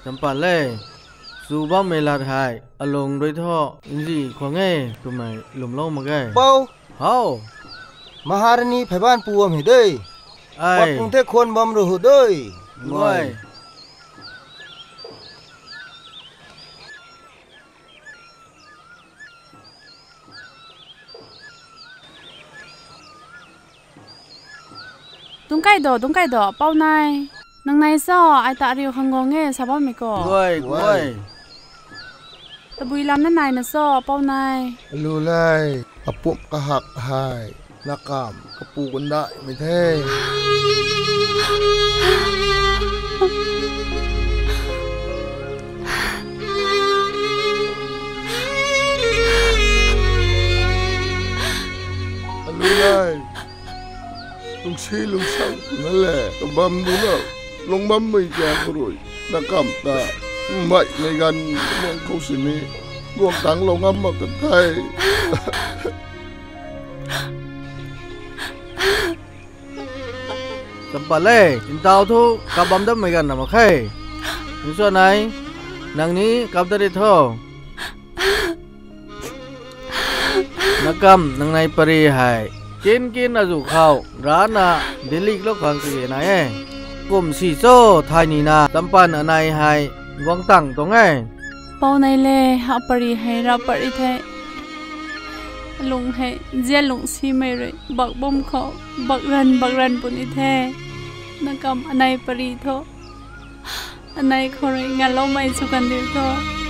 จำปาเล่สูบ้าเมลาไทยอลงด้วยท่ออินซีของเง่ตัวใหม่หลุมเล่ามาแก่เป้าเฮามหารณีไผบ้านปูอมเฮด้วยวัดกรุงเทพคนบำรุงด้วยง่วยตุ้งไก่ดอเป้านายนางนายซ้อไอตาเรียวขังงงเง่สาบ้าไม่ก่อง่วยตะบุยลำนั่นนายนะซ้อเป้านายรู้เลยอปุกะหักหายนักกามกระปูกันได้ไม่เท่รู้เลยลุงชี้ลุงสั่งนั่นแหละตบำดูแล้วลงบำไม่แก่กรุยนักกามตาไม่ในกันเมืองเขาสินี้รวมทั้งลงอ้ำมากันไทยจำปาเล่อินเตาทุกับบำดับไม่กันนะมาแค่ในส่วนไหนนางนี้กับได้ท่อนักกำนางในปริหายกินอาจุข้าวร้านน่ะเดลิกลูกขังสิไหนกลุ่มสีโซ่ไทยนี่นาจำปันอันไหนให้วางตั้งตรงไงเป้าในเล่หาปริให้เราปริเทลุงให้เจียลุงซีไม่เลยบักบ่มเขาบักรันปุนิเทนักกำอันไหนปริโทอันไหนขอเรงานเราไม่สุกันเดียวโท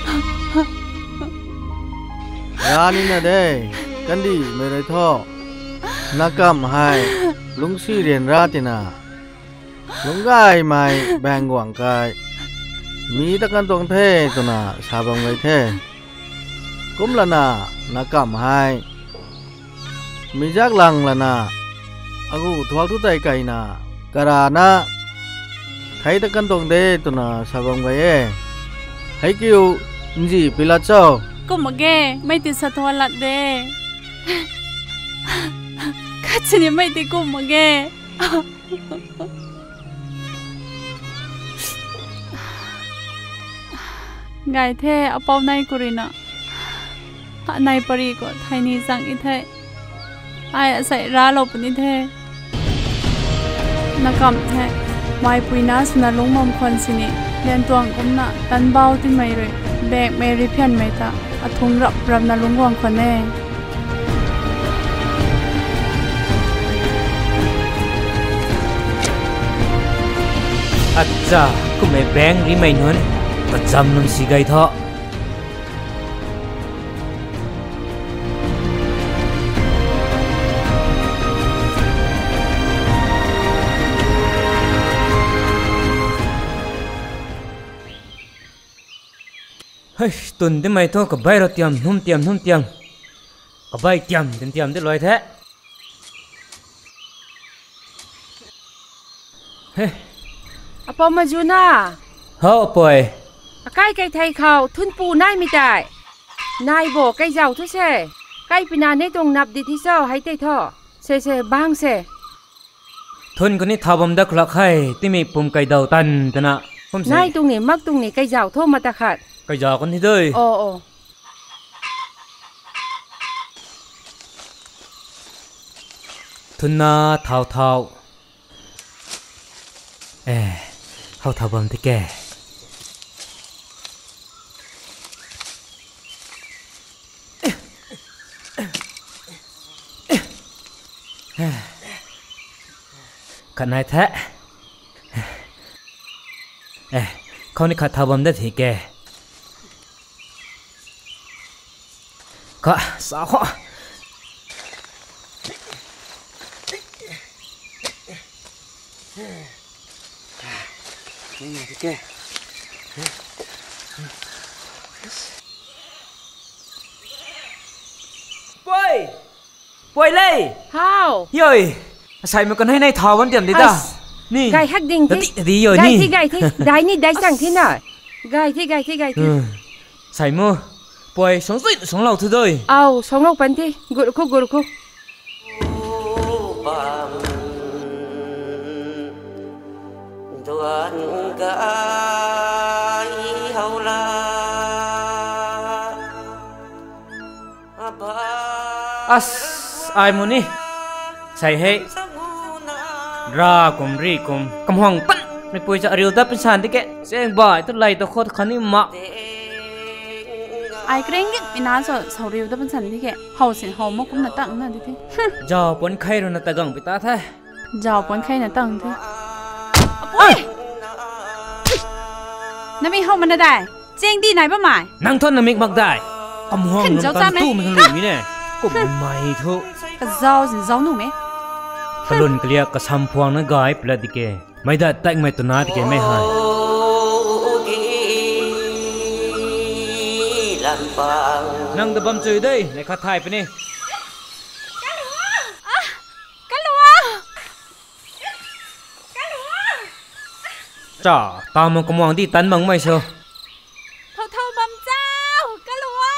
ยานี่นะเด้กันดีไม่ได้ท่อนักกำให้ลุงซีเรียนราตินาลุงกายไม่แบ่งหวังกายมีตะกันตรงเท่ตัวน่ะชาบังไว้เท่กุมละน่ะนักกำให้มีจักลังละน่ะอากูทวักทุไตไก่น่ะกะรานะไทยตะกันตรงเดตัวน่ะชาบังไว้ให้กิวจีปิลาเจ้าก็มาแกไม่ติดสะท้อนลัดเดข้าจะเนี่ยไม่ติดกุมมาแกไงเท่เอาเป้าในกุรินะในปรีก็ไทยนี่สั่งอีเท่ไอ้ใส่ร้าลบนี่เท่นักกำเท่ไม้ปุยน้าสุนัขลุงมอมคนสินี่เรียนตัวกุมน่ะตันเบาที่ไม่เลยแบกไม่ริเพียนไม่ตาอทุงรับนาลุงวงคนแน่อาจารย์ก็ไม่แบงหรือไม่นนก็จำนนสิไกเถอะเฮ้ยตุนได้ไหมท่อกับใบเราเตรียมนุ่มกับใบเตรียมได้ลอยแท้เฮ้ยอปอมาจูน่าเฮ้อป่วยใกล้ไทยเขาทุนปูนายไม่ได้นายบอกใกล้เจ้าทุกเช่ใกล้ปีนาในตรงนับดีที่เจ้าให้เตท่อเซ่บ้างเซ่ทุนคนนี้ทำบำดักหลักให้ที่มีปุ่มไก่ดาวตันแต่นะนายตรงนี้มักตรงนี้ใกล้เจ้าโทษมาตะขัดไก่ยาคนที่ด้วยโอ้ทุนนาเท่าเขาทำบำที่แกขันนายแท้เขาในขัดทำบำได้ที่แกก็สาวนี่ที่แกป่วยเลยฮ้าวย่อยใส่มากันให้ในทอวันเดียมดิจ้านี่ไก่ฮักดิ่งที่ดีย่อยนี่ไก่ที่ได้นี่ได้สั่งที่น่ะไก่ที่ใส่มือป่วยสองสุดสองเหล่าทุกด้วยเอาสองเหล่าเป็นที่กุลคุ tuan gai อัสไอมุนี่ใส่ให้รากุมรีกุมกำห้องปั้นไม่ป่วยจะเรียวดับเป็นสันติแกเสียงบ่ายตัวไหลตัวโคตรคันนี้มาไอเกรงกิมินาสเสาเรียวดับเป็นสันที่แกเฮาเสียงเฮามกุมน่ะตั้งนั่นที่เจ้าปนไข่รุนตะกังไปตาแท้เจ้าปนไข่น่ะตั้งที่ปุ้ยนั่นไม่เฮามันได้เจียงดีไหนบ้างไหมนั่งทนน้ำมิกมักได้กำห้องน้ำตาลตู้มันหลุดนี่แน่ก็ไม่ทุกกระเจ้าสิเจ้าหนูไหมพลุนเกลียกระซำพวงนั่งกายเปล่าดิเกไม่ได้แต่งไม่ตัวนาดิเกไม่หายนั่งตะบำจืดได้ในคาไทยไปนี่จ้าตามมันกำวังที่ตันบังไม่เชียวเท่าบำเจ้ากะลัว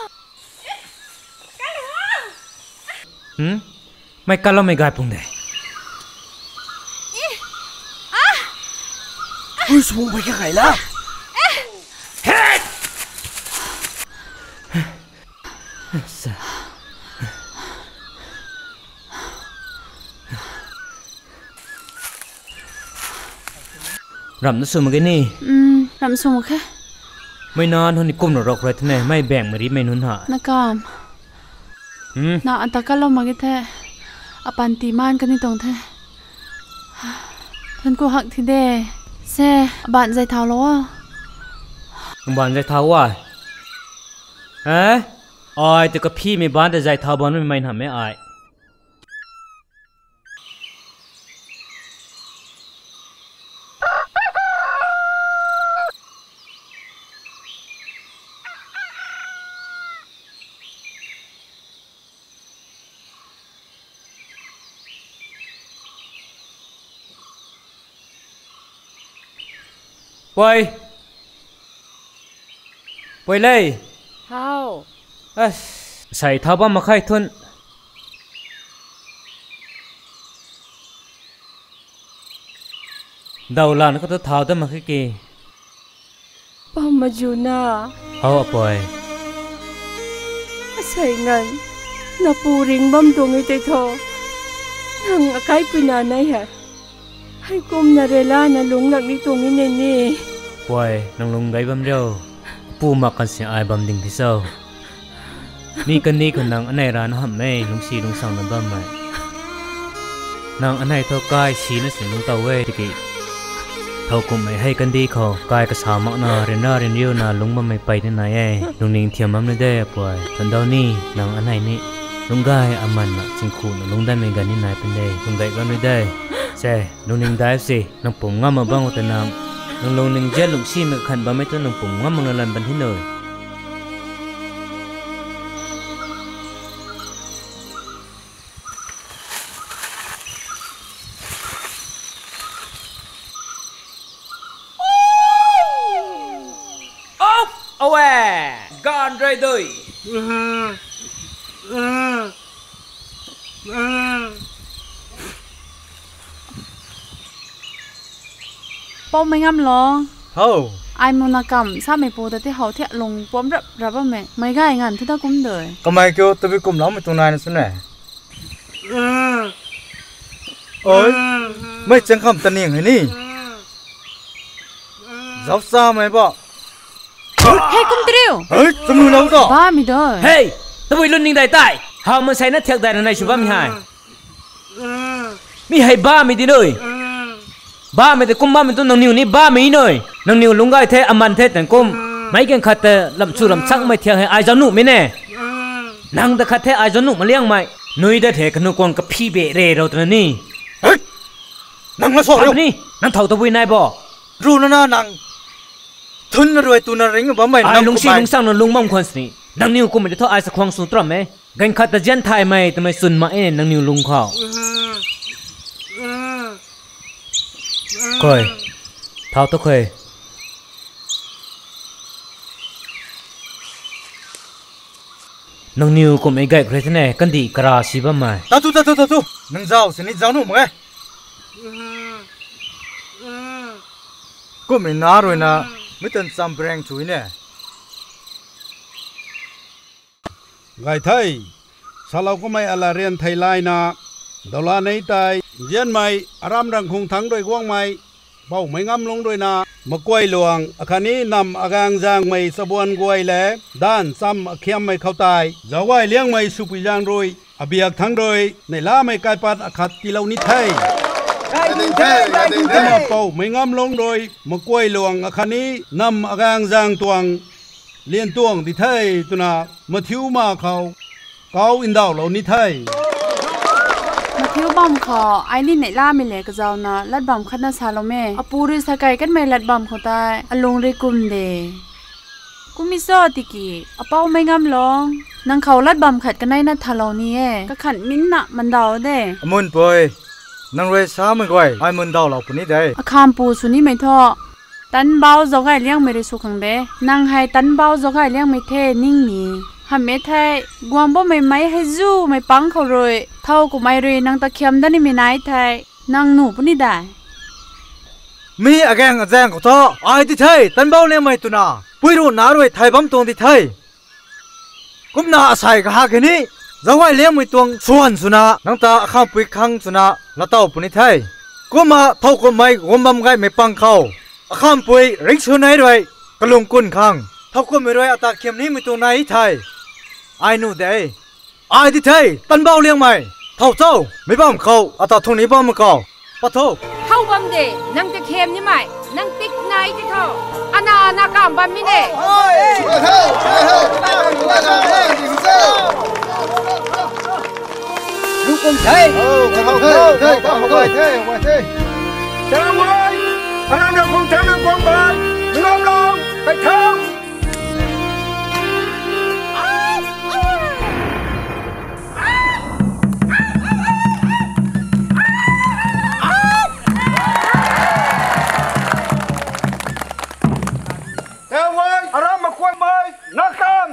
ไม่กันแล้วไม่กลายปุ่งเลยเฮ้ยสมองไปแค่ไหนล่ะเฮ้ยรำนั่นสูงมั้งนี่รำสูงแค่ไม่นานทนนี่ก้มหนรกเลยท่านแน่ไม่แบ่งมาริไม่นุนหานักกามน่าอันตะกันเรามากี่แท้อปันตีมานกันนี่ตรงแท้ท่านกูหักทีเดแซ่บ้านใจเท้าล้อบ้านใจเท้าว่ะอายแต่กับพี่มีบ้านแต่ใจเท้าบ้านไม่ทำไม่อายไปเลยเท้าใส่เท้าบ้ามาไข่ทุนดาวลานก็ต้องเท้าได้มาไข่เกยป้ามาอยู่น่ะเอาไปใส่เงินน่าปูริงบ้มตรงไอ้ใจทอนั่งใกล้ปีนาไหนฮะให้กลมนาเรล่านะลุงหลักนี้ตรงนี้นี่ป่วยนั่งลงไกบัมเร็วปูมากันเสียอายบัมดิ่งที่เศร้านี่กันนี่คนนางอันไหนร้านห้ามไม่ลุงชีลุงสั่งนั่นบ้ามไหมนางอันไหนเท่ากายชีนั่นเสียลุงเต่าเว่ตะกี้เท่ากุมไม่ให้กันดีเขากายกระสามักนาเรน่าเรียนเรียวนาลุงบ้ามไม่ไปที่ไหนลุงนิ่งเทียมมั่มไม่ได้ป่วยตอนเดานี่นางอันไหนนี่ลุงกายอามันน่ะจิงคูนลุงได้ไม่กันนี่ไหนเป็นเลยลุงไก่บ้ามไม่ได้ใช่ลุงนิ่งได้สินางผมง่ามมาบ้างแต่นางลุงนิ่งเจ็ดลุงชีไม่ขันบ้าไม่ต้นนางผมง่ามมาลันบันที่หน่อยเอาแหวกันไรด้วยป้อมไม่งำล้อเฮ้ยไอ้มนกรรมทราบไม่ปูแต่ที่เขาเทะลงป้อมรับว่าไม่ง่ายงานที่ตะกุ้มเลยก็ไม่เกี่ยวตัวไปกุ้มล้อมไปตรงไหนนั่นสินะเอ้ยไม่จังคำตันเองให้นี่จับซ้ำไหมบ่เฮ้ยกุ้มตริวเฮ้ยจมูกเราต่อบ้ามีด้วยเฮ้ยตัวไปรุ่นนิ่งได้ตายหามันใส่นัดเทียกได้ในชุบมีให้มีให้บ้ามีดีเลยบ้าไม่แต่กุ้มบ้าเป็นตัวนางนิวนี่บ้าไม่หน่อยนางนิวลุงไก่เทอมันเทแต่กุ้มไม่เก่งขัดแต่ลำชูลำชักไม่เทียงให้ไอ้เจ้าหนุ่มไม่แน่นางแต่ขัดเทไอ้เจ้าหนุ่มมาเลี้ยงไม่นุ้ยได้เทขนมกวางกับพี่เบเร่เราตัวนี้เฮ้ยนางมาสอนเรานี่นางเท่าตะวินายบ่รู้นะนางทุนรวยตุนอะไรเงี้ยบ้าไม่นางลุงชีลุงสร้างนางลุงมั่งคนสินางนิวกุ้มไม่ได้เท่าไอ้สักควงสุนทรไหมกันขัดแต่เจนไทยไม่แต่ไม่สุนมาเอ็นนางนิวลุงเขาเคยเท่าตัวเคยนางนิวก็ไม่ไกลใครที่ไหนกันดีกราชีบ้าไม่ตาตุนางเจ้าสินี่เจ้าหนุ่มไงก็ไม่น่ารวยนะไม่ต้องจำแรงช่วยเนี่ยไงไทยสาวเราก็ไม่อะไรเรียนไทยไลน์นะดอลลาร์ในไทยเย็นใหม่อารามรังคงทั้งโดยกว้างใหม่เบาไม่งำลงด้วยนะมะกล้วยหลวงอาคานี้นำอากางจางไม่สะบวนกล้วยแหลด้านซ้ำเขียมไม่เข้าตายจะไหวเลี้ยงไม่สุปิยางรวยอเบียกทั้งโดยในล่าไม่กลายปัดอาคัดกิโลนิไทยมาเป่าไม่งำลงโดยมะกล้วยหลวงอาคานี้นำอากางจางตวงเลี้ยนตวงที่ไทยตุนามาทิวมาเขาเกาอินดาวเหล่านี้ไทยมาเที่ยวบอมขอไอ้นี่ไหนล่าไม่เหลือกระเจ้านะลัดบอมคัดนาซาโลเม่อปูริสกายกันไม่ลัดบอมเขาตายอลงเรกุมเดกูมิโซติกีอเป้าไม่งำลงนางเขาลัดบอมขัดกันในนัดทะเลนี้ก็ขัดมิ้นนะมันเดาเด้มุนปอยนางเรซาไม่ไหวไอ้มุนดาวเหล่าปุ่นนี้ได้อคามปูสุนี่ไม่ท่อตันเบาจอกไอเลี้ยงไม่ได้สุขังเด้นางให้ตันเบาจอกไอเลี้ยงไม่เท่นิ่งมีหำเมทายกวางบ่ไม่ให้จู้ไม่ปังเขาเลยเท่ากูไม่เลยนางตะเคียมด้านนี้ไม่นายไทยนางหนูปุ่นนี่ได้มีอาแกงอาแจงของท่อไอ้ที่ไทยตันเบาเนี่ยไม่ตุนาปุยรู้นาด้วยไทยบัมตรงที่ไทยกุมนาอาศัยกับหาแค่นี้จะไหวเลี้ยงไม่ตวงส่วนสุนานังตาข้ามปุยคังสุนาละเต้าปุ่นนี่ไทยกูมาเท่ากูไม่กูบัมไงไม่ปังเขาข้ามปุยริกชนไหนด้วยกระลงกุนคังเท่ากูไม่ด้วยอัตาเข็มนี้ไม่ตัวไหนไทยไอ้นู่นเด้ไอ้ที่ไทยตันเบาเลี้ยงไหมเท่าเจ้าไม่บ้ามเขาอัตาทุนนี้บ้ามเขาปะโถเท่าบัมเดนังจะเค็มนี่ไหมนังติ๊กไนที่เท่าอานากามบัมมิเน่ลูกคนไทยจังไว้พลังเราคงจะเลือกความบานลองไปทางอารามมาควงใบนักการ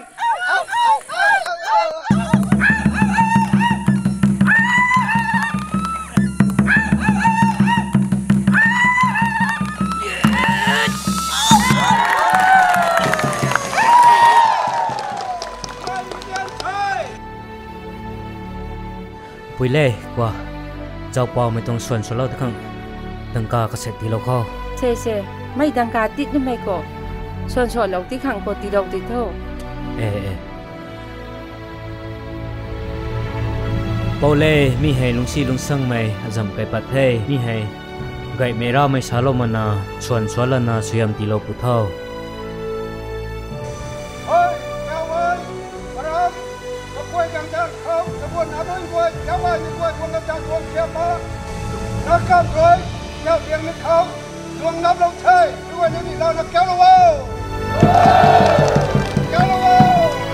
ปุยเล่กว่าเจ้าปอไม่ต้องส่วนสลดข้างดังกากระเสร็จที่เราเข้าเช่ไม่ดังกาติดนี่ไม่ก็ส่วนเราที่ขังปฏิเราติดเท่าเปาเล่มีให้ลุงซีลุงซังไม่จำไก่ปัดเพ่มีให้ไก่เมราไม่ชาโลมานาส่วนสวลนาสยามติโลปุเท่าเฮ้ยเจ้าเว้ยพระมาคุยกันจังเขาขบวนอาบุญคุยเจ้าว่ามีคุยคนละจังคนเขียบมานักการคุยเจ้าเตียงนึกเขาดวงนับลงเชยด้วยนี่เรานักแก้วละว้าวแก้วละว้าว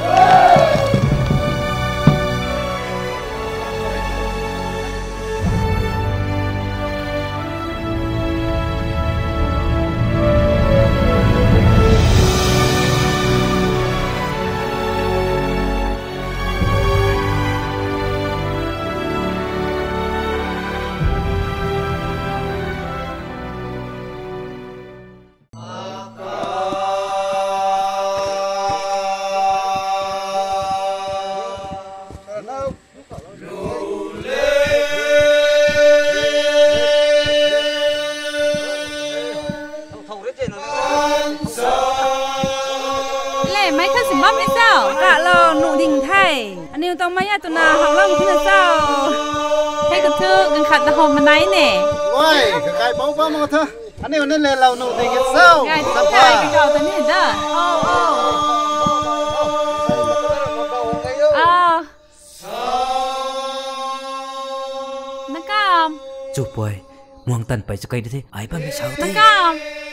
ต้องมาญาตุนาของเราที่นั่นเจ้าให้กระทึกกันขัดตะหอมมันไหนเนี่ยว้ายไก่เบาๆมาเถอะอันนี้วันนี้เลยเราหนูตีกันเศร้าไก่ที่ไก่ที่เก่าแต่นี่เด้อนักกามจูบป่วยมวงตันไปจะไกลได้ไอ้บ้านไม่เช่านักกาม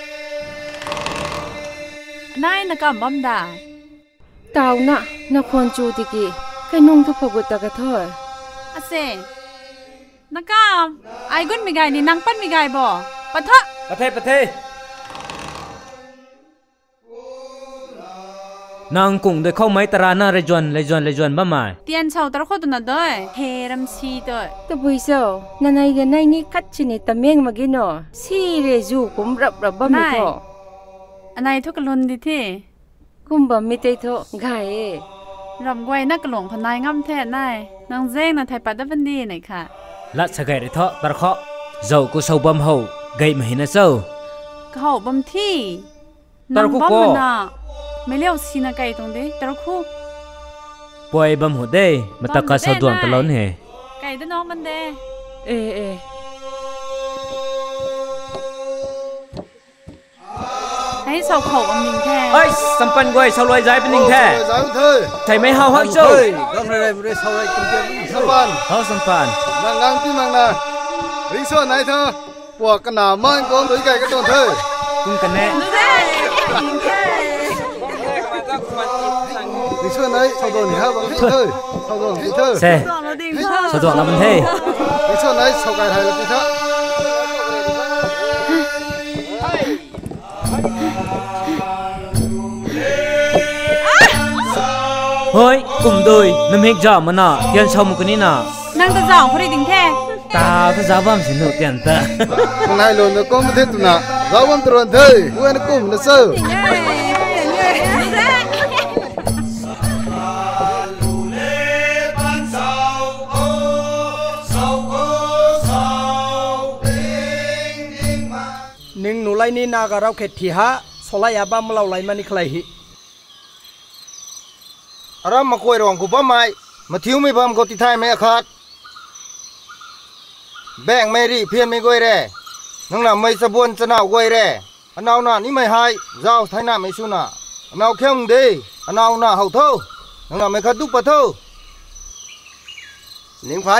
นายนักกามบ้าด่าเต่าน่ะนักคนจูติกีแค่นุ่งทุกพกุตกระท้ออาเซนักกามไอ้กุนมีไงนี่นางปั้นมีไงบ่ปะทะประเทศนางกุ้งโดยเข้าไม้ตราหน้าเลยจวนบ้ามาเตียนเช่าตระโคตุนัดด้วยเฮรัมซีด้วยตะบุยเจ้านันไอเกนไอนี่คัดชินิตะเมียงมากินเนาะซีเรจูกุมรับบ้าไม่พออันไหนทุกคนดีที่กุมบ่ไม่ได้โตไงรำไว้นักหลวงพนายง่ำแท้นายนางเจ้งนางไทยปัดได้บันดีหน่อยค่ะละสะเกดเถาะตะเคาะเจ้ากูเศร้าบ่มเฮาไกมาเห็นนะเจ้าเขาบ่มที่นางบ่มน่ะไม่เลี้ยวสีนาไก่ตรงเด้ตะคู่ป่วยบ่มหัวเด้มาตะกะสะดวงตะล้นเฮไก่ตะน้องมันเด้เอให้เสาเขาอำนิงแท้เอ้ยสัมปันกวยเสาลอยใจเป็นนิงแท้ใช่ไหมเฮาฮักเจ้าต้องอะไรไม่ได้เสาไรตุ้งเตี้ยสัมปันเฮาสัมปันนางที่มังนะริงส่วนไหนเธอพวกกันหนามันก้มตัวไก่ก็ต้องเธอกุ้งกันแน่ริงส่วนไหนชาวโดนนี่ฮะบังเธอชาวโดนเธอเซ่สะดวกแล้วมันเท่ริงส่วนไหนชาวไก่ไทยแล้วพี่เธอเฮ้ยกลุ่มดุยน้ำเฮกจ่ามันน่ะเตียนชาวมุกนี่น่ะนางตะจ่องพอดีดิ้งแท้ตาตะจ่าบ้ามสิหนูเตียนตาคนไทยลงก็ไม่เท่ตุน่ะจ่าบ้ามตรวนเธอเว้นกลุ่มนะเซอร์นิ่งหนูไลนี่นากะเราเข็ดที่ฮะสลายบ้ามเราไลมันนี่ใครหิอารามมาคุยรองกูบ้าไม้มาทิ้วไม่บ้ามก็ติดท้ายไม่ขาดแบ่งไม่รีเพี้ยนไม่กวยแร่นังน่ะไม่สะบวนจะหนาวกวยแร่อันเอาหน้านี่ไม่หายเจ้าไทยหน้าไม่สู้หน้าอันเอาเข้มดีอันเอาหน้าเห่าเท่านังน่ะไม่ขัดดุปะเท่าเลี้ยงไฟ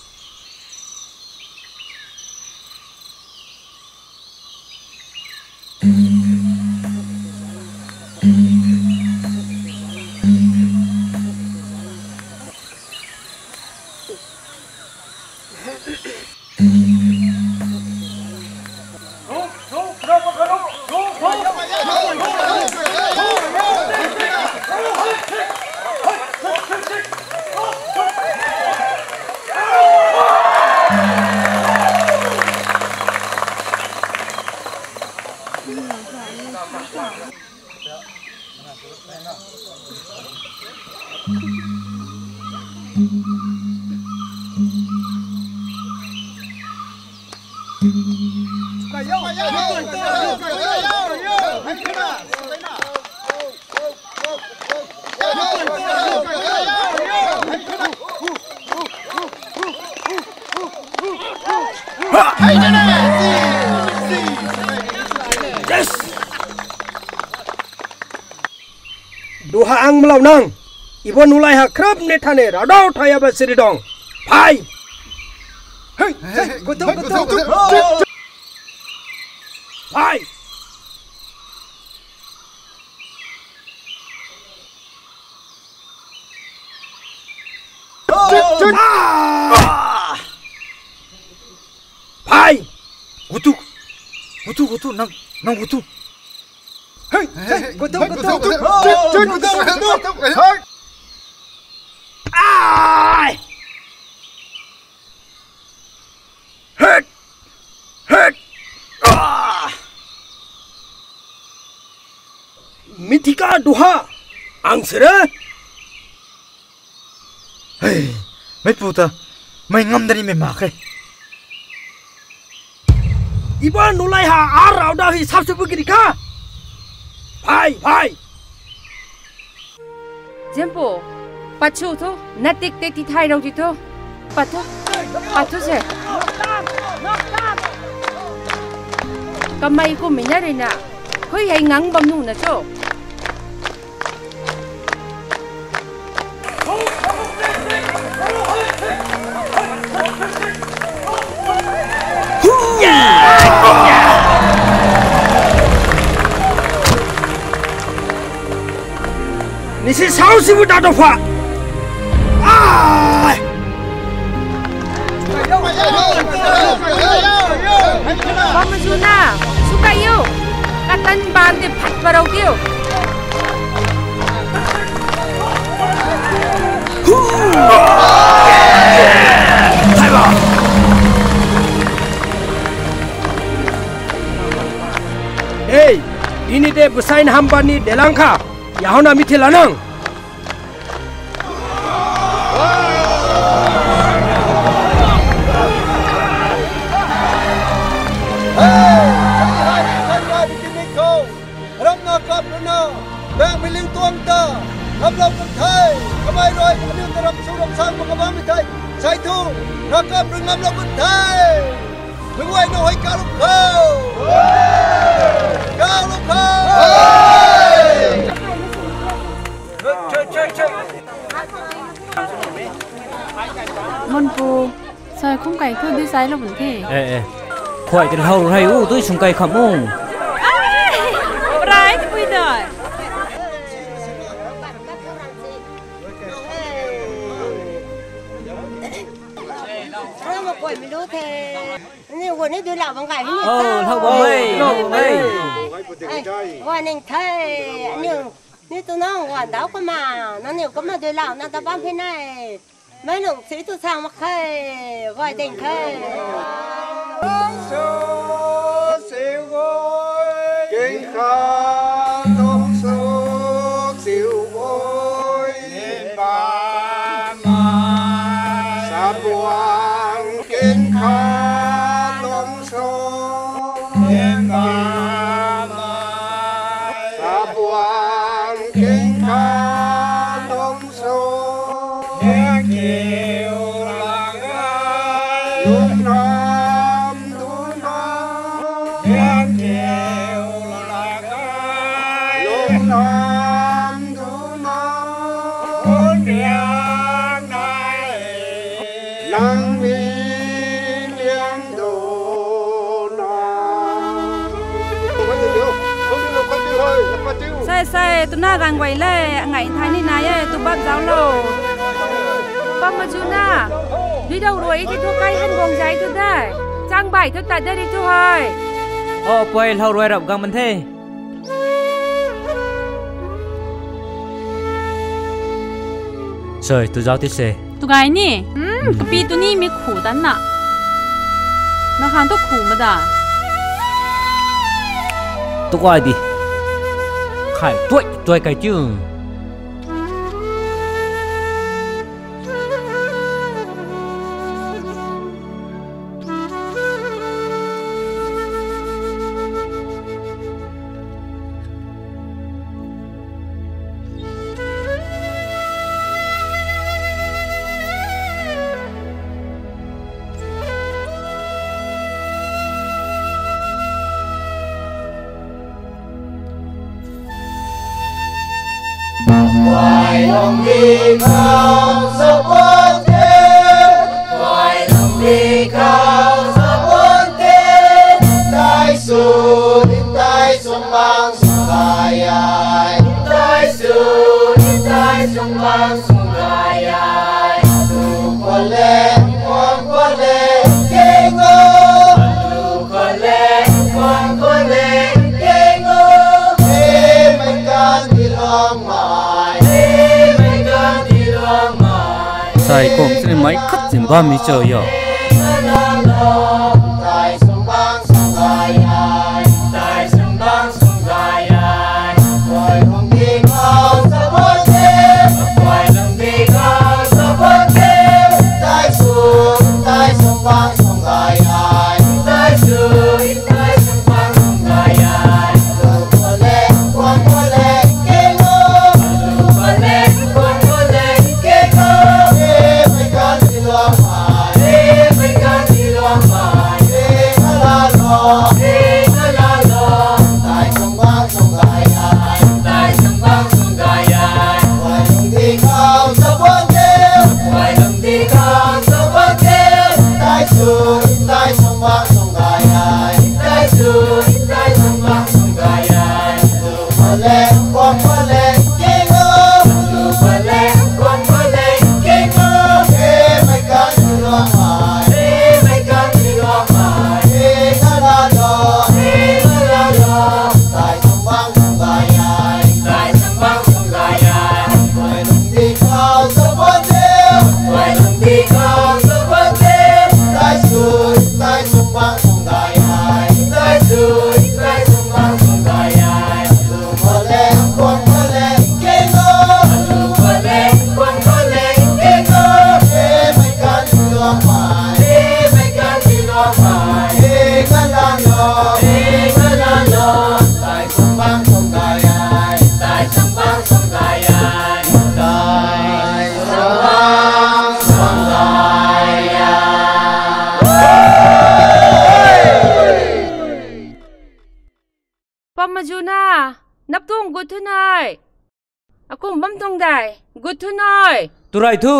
ดูหางมาเล่านังอีวันนุไลหักครับในทะเลเราดาวไทยบัสริดองไปเฮ้ยกูต้องไปไปกูตุนั่งกูตุเฮ้ยกูต้องมิติกาดูฮะอังเสระเฮ้ยไม่พูดไม่งำได้ไม่มากเลยอีบ้านนุไลหาอาเราได้ที่สับสบุกิริกาไปเจมโปปัจจุโตนัดเด็กที่ไทยเราจิโตปัจจุเสก็ไม่กูไม่น่าเลยนะเฮ้ยไอ้งังบำนูนะโจ你是超师傅打的话，啊！ Bang Majuna, suka yuk. Katan bang di pat barau yuk. 来吧。Hey, ini deh pesaing hamba ni delangka. Yang nak miti lanang. ไปลิงตวงตาทำลงกันไทยทำไมรอยอันนี้ตรับสู้รบสร้างมังกรไม่ไทยใส่ทูรักกันรึงงามลงกันไทยถึงไว้หน่อยกาลุกเขากาลุกเขามนปูใส่คุ้มไก่ขึ้นที่ไซส์เราเหมือนที่ข่อยกันเฮาไรอู้ตุ้ยชุงไก่ขมุงร้ายคุยหน่อย mà quỷ mình đốt thế nhiều quần ấy đưa lão bằng gái như sao quần này thế nhiều như tôi nói quần đó cơ mà nó nhiều có mà đưa lão nó ta bám thế này mấy lượng sĩ tôi sang mặc khê gọi tình thế số siêu gối kinh khá thông số siêu gối nên ba mai sa buông kinh khá thông số nên ba mai sa buông kinh khá thông số nên kiều làng ai lúc nam tu nam nên kiều làng ai lúc nam tu nam bốn tiếng này nắng viên liên đồ nam Say tu na gang quay lệ ngày thái ni này tu bắp giáo lô bắp mà chú na đi đâu rồi thì thu cây hân gồng giấy tu đây trang bảy tu tại đây đi tu hỏi quay lâu rồi đọc gang mình thế rồi tu giáo tiếp xe tu gái nè cái pi tu ni mi khủ đắn nè nó hàng tu khủ mà đã tu quay đi khai tuổi cái chứ Hoài lòng đi khao sao quan thế Hoài lòng đi khao sao quan thế Tai su đi tai sông bang sông gai ai Tai su đi tai sông bang sông gai ai Lu con lên kê ngô Lu con lên kê ngô Ê mày can đi lòng mãi sai cùng xin máy cắt dìm ba mi chờ yo tại sông bang sông gai ai tại sông bang sông gai ai hoài lòng đi khao sao quan thế hoài lòng đi khao sao quan thế tại sông bang sông gai ai tại sông bang sông gai ai quan lên kê ngô quan lên kê ngô Con กูทุนายอากุมบัมตรงได้กูทุนายตุไรทู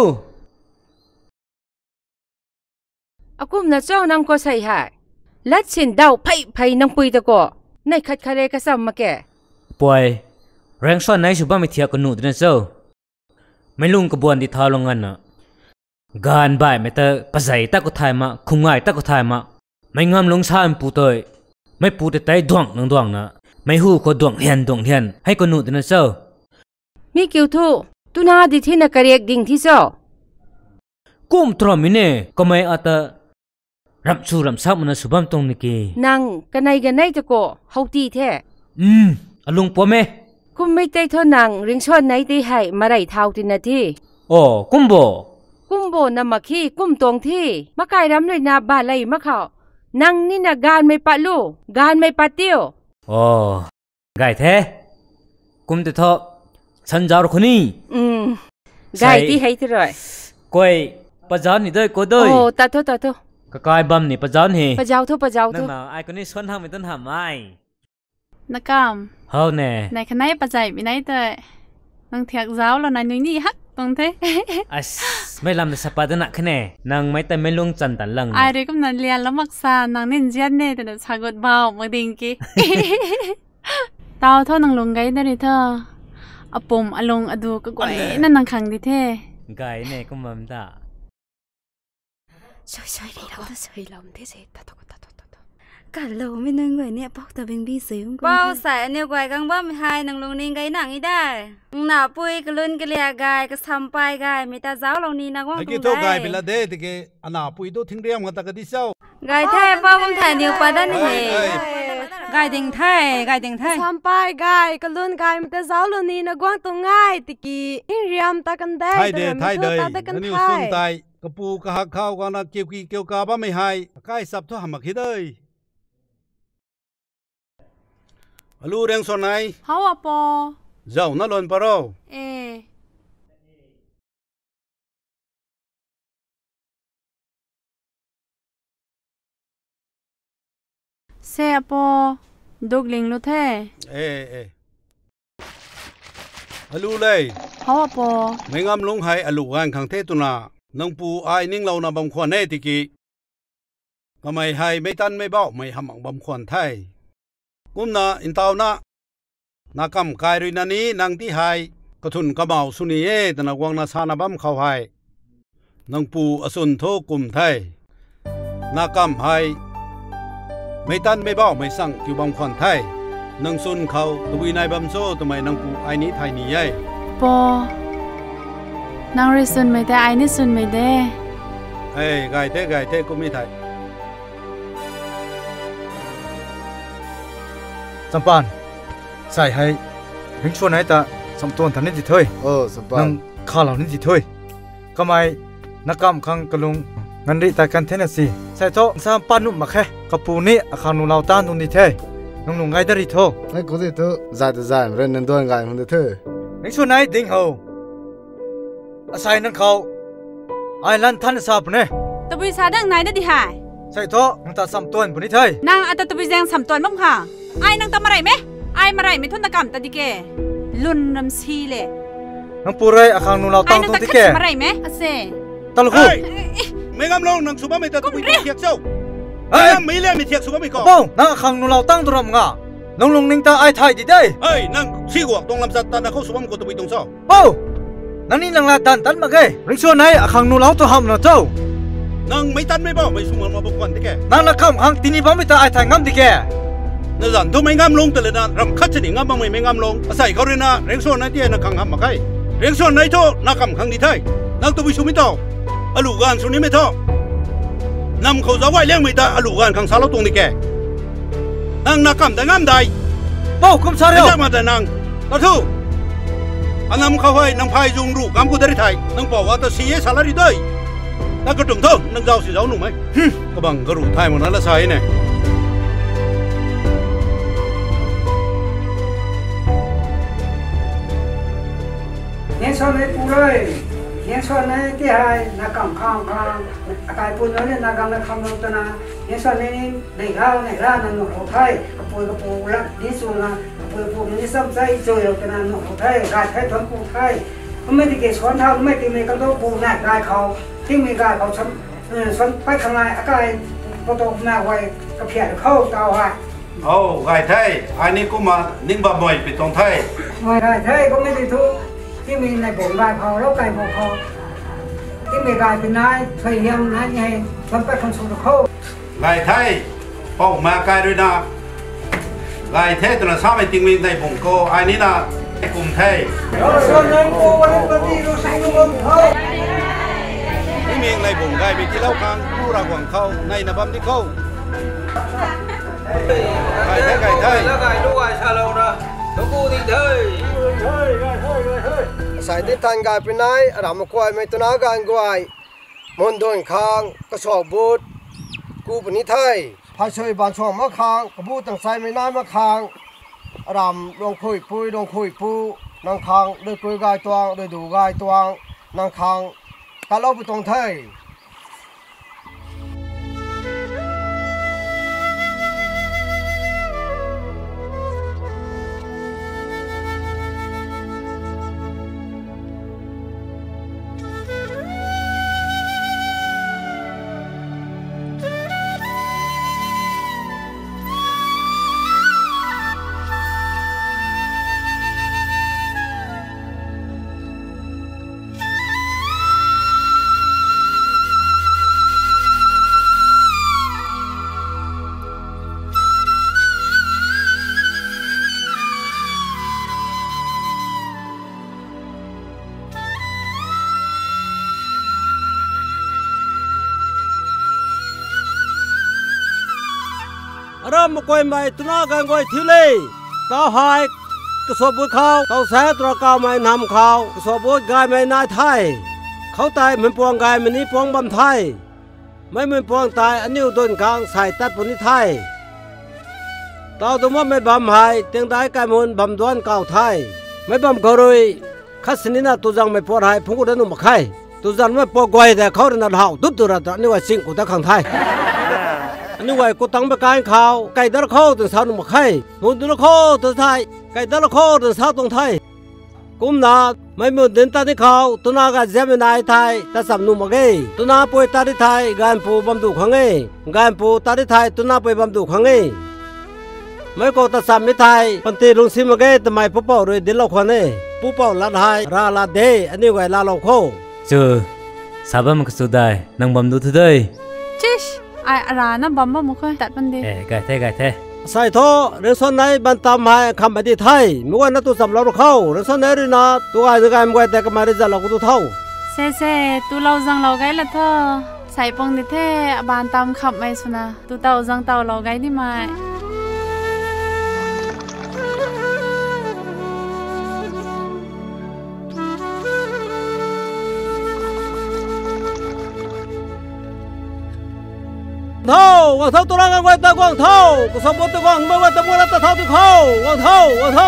อากุมน่ะเจ้านังก็ใส่หายและสินดาวไผ่นังปุยตะก็ในขัดคาเรกซ้ำมาแก่ป่วยแรงซ้อนไหนสุบ้าไม่เทียกันหนูดินเจ้าไม่ลุงกระบวนที่ท้าลงงันน่ะงานบ่ายไม่เตอปะใจตะก็ถ่ายมาคุงง่ายตะก็ถ่ายมาไม่งามลงชาอันปูเตยไม่ปูแต่ใจดวงนังดวงนะไม่หูก็ดวงเฮียนให้ก็หนูดินเจ้ามีกิวทูตุนาดิที่นักเรียกดิ่งที่เจ้ากุมตรอมิเน่ก็ไม่อาจจะรำชูรำซับมันสุบ้ามตรงนี้กีนังกันในจะโกเฮาตีแท้อลุงปัวเมกุมไม่ใจเท่านังเริงชอนไหนตีให้มาไรเท้าตินาทีโอ้กุมโบนำมาขี้กุมตรงที่มาไก่รำด้วยนาบาไลมะเขานังนี่นะการไม่ปะลูการไม่ปะเตียวโอ้ไก่แท้กุมแต่ทอฉันจารคนนี้ไก่ที่ให้ที่ไรก้อยปะจานนี่ด้วยก็ด้วยโอ้ตัดโตก็กายบัมนี่ปะจานเหปะเจ้าทุนั่นมาไอ้คนนี้ส่วนทางไม่ต้นหามไอ้นักกามเฮาแน่ในขณะปัจจัยไม่ได้แต่นังเถียกเจ้าแล้วนายนี่ฮักตรงเท่ไม่ลำแต่สปาดนักแน่นางไม่แต่ไม่ลงจันตันลังไอ้เรื่องนั้นเรียนแล้วมักซานางเน้นเจียนเน่แต่ชากดเบามาดิงกี้ตาวเท่านางลงไกได้เลยเธออปมอลงอดูก็กวยนั่นนางขังดิเท่ไกเน่ก็มันตาช่วยดีเราช่วยเราที่เสร็จตากันเราไม่นึกไว้เนี่ยพอกแต่เป็นพี่เสียงเบาใส่เนี่ยไกวกังบ้าไม่หายนางลงนิ่งไกหนังอีได้หน้าปุยกลุ่นกเลียกายก็ทำไปกายมีตาเจ้าเรานี่นางว่างตรงไหนไอ้ตัวกายเป็นละเดติเกอนาปุยตัวทิ้งเรียมกันตะกันที่เศร้ากายแท้ป้าผมถ่ายเดียวปาดันเหกายดิ่งไทยทำไปกายกลุ่นกายมีตาเจ้าเรานี่นางว่างตรงง่ายติกี้อินเรียมตะกันได้ไทยเดนั่นนี่สุ่มไตกระปูกระหักข้าวกันเกี่ยวกับบ้าไม่หายกายสับทั่วหำมักฮิดเลยลูเรียงส่วนไหนเขาอะปอเจ้านั่นหล่นปะเราเสียปอดูกลิงลุเท่ลูเลยเขาอะปอไม่งามลงให้ลูกงานขังเทตุนาน้องปูไอ้นิ่งเรานาบำควรแน่ติกี้ก็ไม่ให้ไม่ตันไม่เบ้าไม่หำมังบำควรไทยกุมนาอินเตานะนักกำกายรินานี้นางที่หายกระทุนกระเมาสุนีเอตนักวังนาซานาบัมเข้าหายนางปูอสุนโทกุมไทยนักกำหายไม่ตันไม่เบ้าไม่สั่งคิวบังควันไทยนางสุนเขาตวีนายบัมโซทำไมนางปูไอนี้ไทยนี่ยัยปอนางริสุนไม่ได้ไอนี่สุนไม่ได้ไก่เต้ก็ไม่ไทยสัมปันใส่ให้เรื่องชวนไหนแต่สมตัวทันนิดเถอยสัมปันนั่งข้าเหล่านิดเถอยก็ไม่นักกำคังกระลุงงันริแต่กันเทนสิใส่โต๊ะสามปานุ่มมาแค่กระปูนี้อาคารนูเราต้านตรงนี้เถอยนุ่งไงได้ริโตไอ้กูได้เถอะใจเรนนันโดนไงมันได้เถอะเรื่องชวนไหนดิ่งเขาอาศัยนั่งเขาไอ้ลันทันสาบเนี่ยตบวิสาดังไหนได้ดิหายใส่โต๊ะนั่งตาสามตัวปุ่นนี้เถอยนางอัตตบวิแจงสามตัวบ้างค่ะไอ้นางทำอะไรไหมไอ้มาไรไม่ทุนตะกำตะดิเกลุนน้ำซีเล่นังปูเรย์อาคารนูเราตั้งตรงดิเกมาไรไหมอาเซตลกุไม่กำลังนังสุภาพไม่ตะกุยเทียกเจ้าไม่เลี้ยไม่เทียกสุภาพไม่ก่อนังอาคารนูเราตั้งตรงงาน้องลงนิ่งตาไอ้ไทยดีได้นังชี้หัวตรงลำสัตตานักเขาสุภาพก็ตะกุยตรงเจ้านั่นนี่นังลาตันมาเกยริชวนไหนอาคารนูเราตัวห้ามนะเจ้านังไม่ตันไม่บ้าไม่สมมาบุกวันดิแกนังนักข้ามหางที่นี่บ้าไม่ตาไอ้ไทยงามดิแกนั่นทุกไม่งามลงแต่ละนั้นรำคัดจะนี่งามบางไม่งามลงอาศัยเขาเรียนนะเรียงส่วนไหนที่นักขังหำมาใครเรียงส่วนไหนโตนักขังขังดีไทยนักตัววิชุมิโตอลูกานสุนีไม่โตนำเขาจะไหวเลี้ยงไม่ได้อลูกานขังสารตรงนี้แกนักขังแต่งามใดโอ้คุ้มซาเรียวจะมาแต่นางตัดทูอันนำเขาให้นำพายจุงรูกำกูได้ไทยนังบอกว่าตัวเสียสารดีได้นักกระดุมเท่านังเจ้าสีเจ้าหนุ่มไหมก็บังกระรูไทยมันนั่นละใช่เนี่ยเงี้ยชนในปูเลยเงี้ยชนในที่หายนักกำข้างอากาศปูนั่นนักกำนักคำลงตัวนะเงี้ยชนในในข้าวในร้านนั่นหนูไทยกระปูละดิสูนะกระปูผมนี่ซ้ำใจช่วยเราขนาดนั้นไทยกายไทยทนปูไทยไม่ได้เกี่ยวสอนเท่าไม่ตีมีกันต้องปูหนักกายเขาที่มีกายเขาฉันไปข้างในกายก็ต้องหน้าไว้กระเพียรเข้าเตาฮะโอ้กายไทยอันนี้กูมานิ่งบ่บ่อยไปตรงไทยกายไทยก็ไม่ได้ทุกที่มีในบ่งกายเขาแล้วกายบ่งเขาที่มีกายเป็นนายพยายามนายไงฉันไปคนสุดเข้ากายไทยป้องมากายด้วยนะกายไทยตัวนั้นสามไม่ติงมีในบ่งโกอันนี้นะกลุ่มไทยส่วนนั้นกูวันนี้ปฏิรูปใช้ลูกบอลเขาที่มีในบ่งกายมีที่เล่าครั้งผู้รักหวังเขาในนบัมที่เขากายไทยกายไทยแล้วกายลูกกายชาเรานะทุกคนที่ไทยสายที่ทันกายเป็นนายรำควายไม่ตัวนาการกวายมนโดนคางกระสอบบูดกูเป็นนิไทยพาช่วยบานช่วงมะคางกระบูตั้งใจไม่นายมะคางรำลงคุยปุยลงคุยปูนางคางโดยคุยกายตวงโดยดูกายตวงนางคางกาเล่าไปตรงไทยรำกวยไม่ตุนากันกวยทิเลเต้าหายกระสอบบุญเขาเต้าแสตระกาวไม่นำเขากระสอบบุญกายไม่นายไทยเขาตายเหมือนปวงกายมันนี้ปวงบำไทยไม่เหมือนปวงตายอันนี้ต้นกลางใส่ตัดปุณิไทยเต้าตัวมันไม่บำหายเตียงได้กายมุนบำดวนเก่าไทยไม่บำกรุยคัสนินาตุจังไม่ปวดหายพงกุดนุมไข่ตุจังไม่ปวดกวยแต่เขาเดินหาวดุดดุระนี่ว่าสิ่งกุตะขังไทยอันนี้ไว้กูตั้งไปการข่าวไก่ดาร์โคถึงสาวนุ่มไข่มุนดาร์โคถึงไทยไก่ดาร์โคถึงสาวตรงไทยกุมนาไม่มุนเดินตาที่เขาตุนาก็เจมินายไทยแต่สาวนุ่มเกยตุนาป่วยตาที่ไทยงานปูบำดุขังเงงานปูตาที่ไทยตุนาป่วยบำดุขังเงไม่ก็แต่สามีไทยปันตีลุงซิมเกยทำไมผู้เป่าเลยดินเราคนเน่ผู้เป่าลาไทยราลาเดอันนี้ไว้ลาเราโคเจอสาบมันก็สุดได้นังบำดุทุเดยจิชไออารานะบอมบ์มุขตัดปันเดกายเท่ใส่ท่อเรื่องส่วนไหนบันตามหายคำปฏิไทยเมื่อวันนั้นตัวสำเราเข้าเรื่องส่วนไหนด้วยนะตัวไอ้ตัวไอ้ไม่แต่ก็มาได้จะเราก็ตัวเท่าเซ่ตัวเราจังเราไกละเธอใส่ปองดิเท่บานตามขับไม่สุนะตัวเต่าจังเต่าเราไกนี่มาเท่าวางเท่าตัวนั้นกันไว้ตะกวางเท่าก็สมบูรณ์ตะกวางไม่ว่าตะบัวตะเท่าที่เขาวางเท่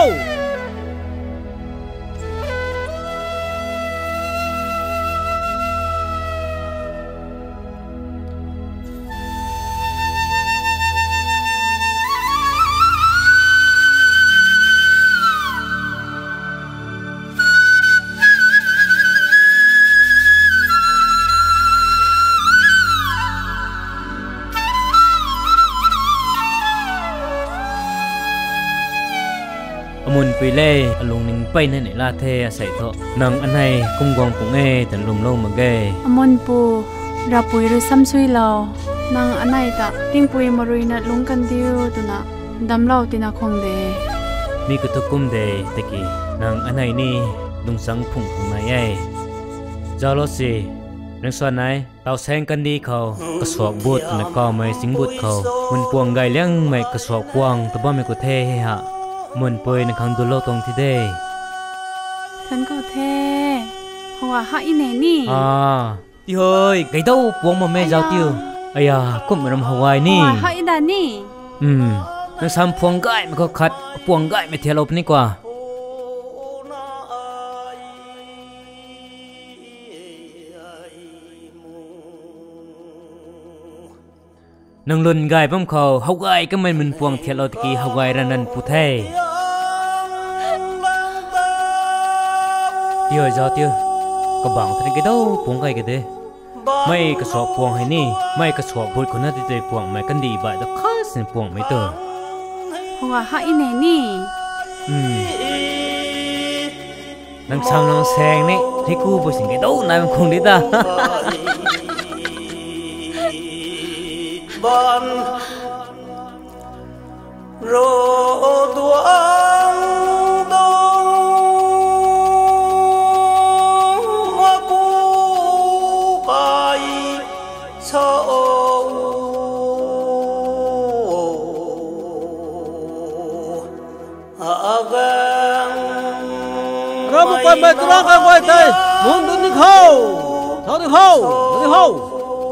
มุนไปเล่ลุงนิงไปนั่นไหนลาเทใส่เถอะนังอันไหนกุ้งกองปุงแต่ลุงลงมาเกยมุนปูราปุยหรือซ้ำซุยเรานังอันไหนตะติ้งปุยมารุยนัดลุงกันเดียวตัวน่ะดำเล่าตินาคงเดมีกุตุกุมเดตะกี้นังอันไหนนี่ลุงสังพุงมาใหญ่จอรสินังส่วนไหนเต่าแสงกันดีเขากระสอบบุตรและก็ไม่สิงบุตรเขามันปวงไก่เลี้ยงไม่กระสอบกวางตัวบ้าไม่กุเทฮะมันป่วยในครั้งดูโลตรงที่ได้ฉันก็เท่เพราะว่าหาอีเนนี่ที่เฮ้ยไก่เต้าปวงมาแม่เจ้าติวไอ้ยาก็มันรำหาวายนี่หาอีดานี่นั่งซ้ำพวงไก่มันก็ขัดพวงไก่ไม่เทียลบนี่กว่านังลุนไก่ปั้มเขาเฮาไก่ก็ไม่เหมือนพวงเทียลตะกี้เฮาไก่รันนันผู้เท่ tiêu giờ tiêu có bằng thế cái đâu buông cái đấy mấy cái sọ buông hay nè mấy cái sọ bụi con nó đi buông mấy cái đi vậy đó khó xin buông mấy tờ hoa hay nè nè nang sam nang seng nè thì cô bớt xin cái đâu này mình không đi ta ban rô tuang dong ma ku kai so agang ra một quay mày ra cái quay tay muốn đứng đi khâu tháo đi khâu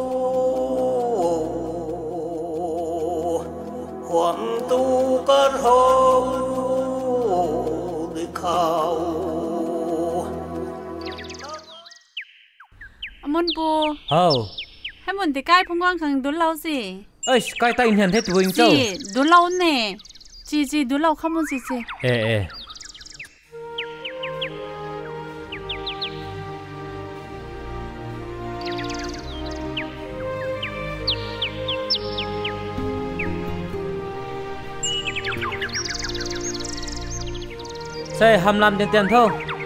hoàng tu cất hậu đi khâu môn bù hầu hay môn thì cái phong quang khang đốn lâu gì ơi cái tay hiện thế tụi anh châu gì đốn lâu nè chị đốn lâu không muốn gì ê sẽ hàm làm tiền thôi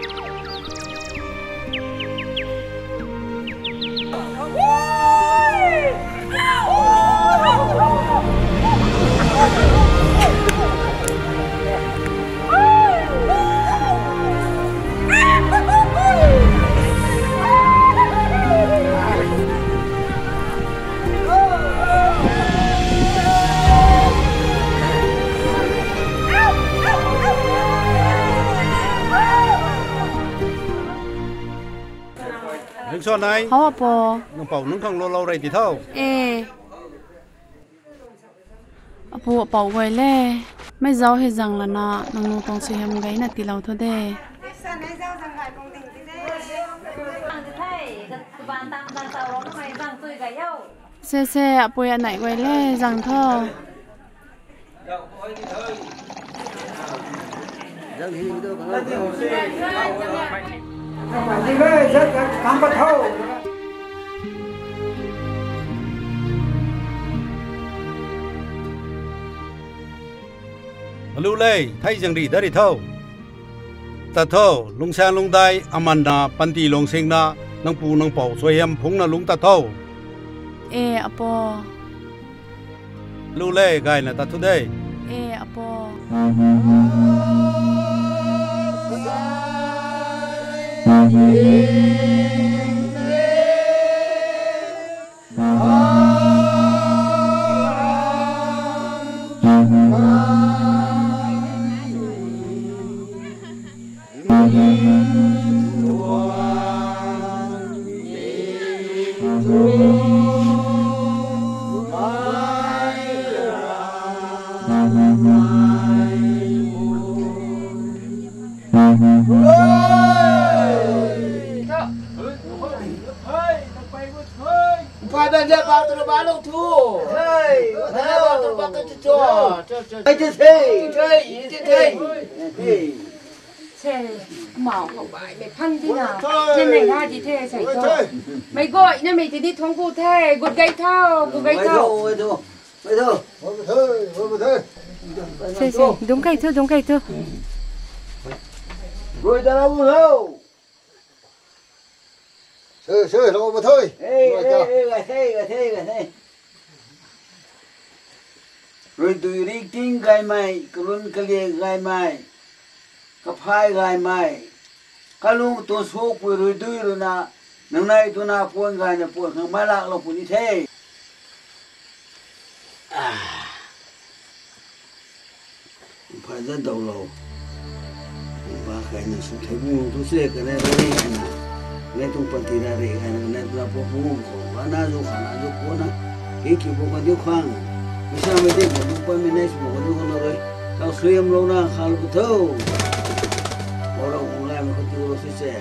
những số này hao bò nông bảo nông không lâu rồi thì thôi bố bảo vậy lẽ mấy giáo hay rằng là nọ nông nông tông suy hầm gáy là tì lâu thôi đấy xe bố nhà này vậy lẽ rằng thôi lưu lê thay rằng đi đấy thôi ta thôi lung sang lung đai amanda panti long sinh na nông pu nông bảo xoay em phúng na lung ta thôi bố lưu lê gai là ta thôi đây bố màu không phải mày phân thế nào trên này ra thì thế xảy ra mày gọi nên mày thì đi thống cụ thế gột gây thao đúng cây thưa rồi ta đâu đâu sơ đâu mà thôi rồi tụi đi kinh gai mày luôn cái liền gai mày cái phai gai mày cái luôn tôi số của rồi tụi rồi na năm nay tôi na buồn gai na buồn không mai lạc là buồn như thế phải rất đầu lâu ba cái này số thấy buồn tôi sẽ cái này đây này này tôi phân tích ra đây cái này là buồn khổ và na dù khả năng dù buồn na cái kiểu buồn cái điều khoang bisa mesti bukan menes bukan itu kan orang kau suyam lona kalau betul orang mulai mengikuti proses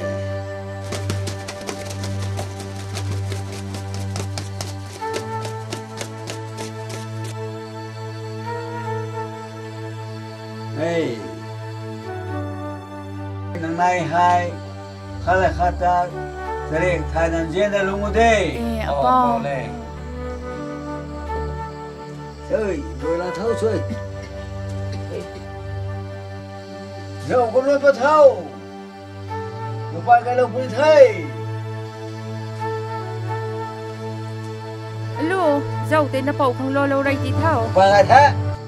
hey năm nay hai ข้าเลยข้าจะเสด็จทายนันเจียนได้ลุงมุดอาเปาเฮ้ยโดยละเท่าช่วยเดี๋ยวคนรวยปะเท่าอยู่บ้านกันเราพื้นไทยลูกเจ้าเต้นเป่าของโลโลไรจีเท่าบ้านไงแท้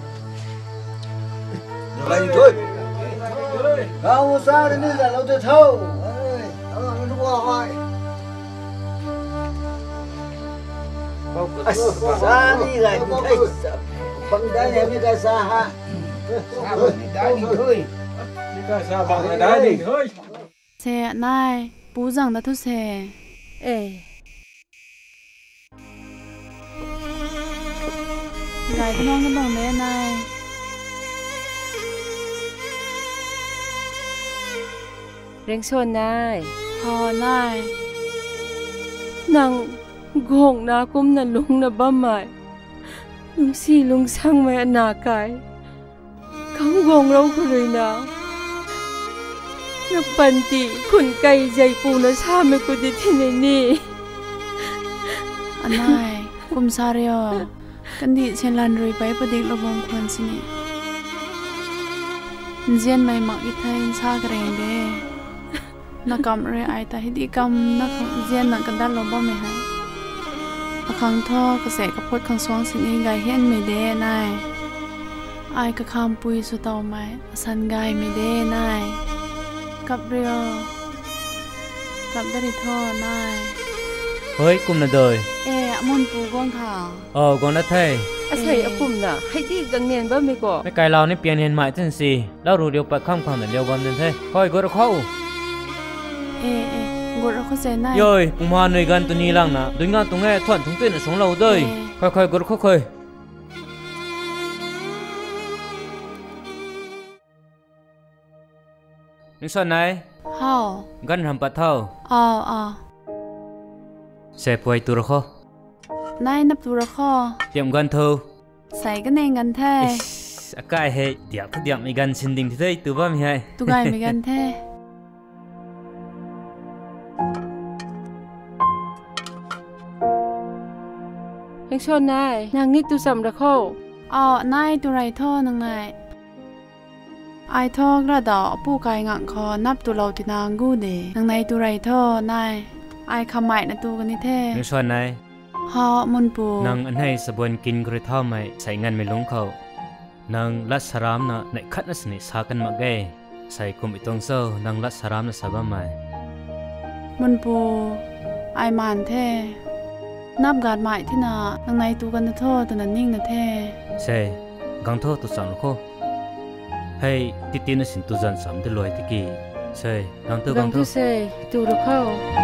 อะไรด้วยเราสร้างนี่แหละเราจะเท่ามันรู้ว่าไงสร้างนี่แหละที่ไทยบังได้เนี่ยไม่ได้สร้างฮะได้นี่เฮ้ยไม่ได้สร้างบังได้นี่เฮ้ยเซ่นายปูจังนะทุเซ่ไก่น้องก็ต้องเล่นนายเร่งชวนนายพอนายนางโกงนากุ้มนันลุงนะบ้าใหม่ลุงสี่ลุงช่างไม่อนาไก่คำโกงเราก็เลยนะนักปันติขุนไก่ใจปูนะชาไม่กุดิที่ไหนนี่อันนายกุมซาเรียกันดิเชลันรุยไปประดิษฐ์ระบงควรสินี่เจียนไม่มักอิทายซากเรงเดนักกำเรไอแต่ฮิดีกำนักเจียนนักกันดันลมบ่ไม่หายขังท่อกระแสกระพดขังสวงสินี่ไงเห็นไม่เด้นายไอกระคำปุยสุดเตาไม้สันไงไม่เด้นายกับเรียวกับได้ดิท่อนายเฮ้ยกุมน่ะโดยมุนปูก้องข่าวกองนัดไทยอาศัยอกุมน่ะให้ดีกังเนียนบ้างไม่ก่อไม่ไกลเรานี่เปลี่ยนเห็นหมายถึงสิแล้วรู้เดียวไปข้ามความแต่เดียววันเดินเท่คอยกดเข้ากดเข้าใจนายย่อยปุมาหน่วยกันตัวนี้ล่างนะดูงานตรงแง่ทวนทุงเต้นสองเราด้วยค่อยๆกดค่อยๆนี่ส่วนไหนฮ่ากันทำปัดเท่าเสพไว้ตัวข้อนายนับตัวข้อเตรียมกันเท่าใส่กันเองกันแท้อากาศเฮเดี๋ยวก็เดี๋ยวมีกันชินดิ่งที่ได้ตัวบ้ามีให้ตัวไงมีกันแท้เล็กชนนายนางนี่ตัวสำระเข้านายตัวไรท่อนางนายไอท่อกระดาปูกายงังคอนับตัวเราที่นางกูเดนางในตัวไรท่อนายไอคำใหม่นะตัวกันนี่แท้เล็กชนนายมุนปูนางอันให้สบวนกินกระท่อมไม่ใส่เงินไม่ลงเขานางลัดสรามนะในคัดนัสนิสากันมาเกยใส่กุมอิตงเซานางลัดสรามนะสบายไหมมุนปูไอมันแท้นับการใหม่ที่นานางในตัวกันนะท่อตัวนั้นนิ่งนะแท้ใช่กังท่อตัวสั่งลูกให้ติดๆนะสินตัวจันสามได้ลอยตะกี้ใช่กังท่อใช่ตัวลูกเข้า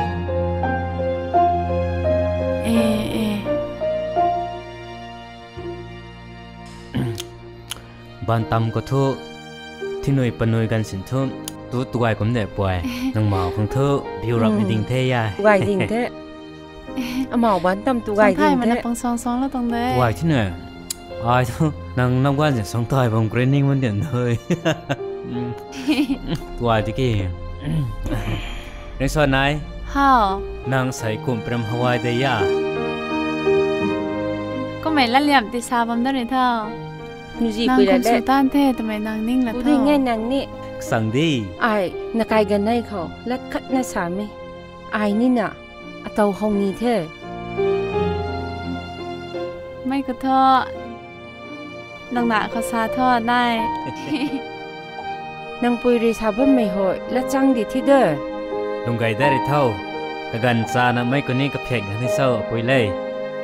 บ้านตำก็ทุที่หน่วยปนหน่วยกันสินทุนตัวไอ้ผมเนี่ยป่วยนางหมอของเธอบิวรับในดิ่งเทยายไก่ดิ่งเทหมอบ้านตำตัวไก่ดิ่งเทมันปังซองแล้วตรงนี้ไอ้ที่เนี่ยไอ้ทุนางน้ำก้านจะส่งต่อยผมเกรนนิ่งมันเด่นเลยตัวไอ้ที่กี่ในส่วนไหนนางใส่กลุ่มเปรมฮาวายเดียก็ไม่ละเหลี่ยมติดซาบัมได้เลยเท่านางคนสุดต้านเท่ทำไมนางนิ่งละเท่าดูง่ายนางนี่สั่งดีไอ้นักไก่กันได้เขาและคัดน่าสามีไอ้นี่น่ะเตาห้องนี้เท่ไม่ก็ท่อนางหนาเขาซาท่อได้นางปุยรีชาบ้านไม่หอยและจังดีที่เด้อลงไก่ได้เท่ากันซานะไม่คนนี้กับเพียงที่เศร้าปุยเลย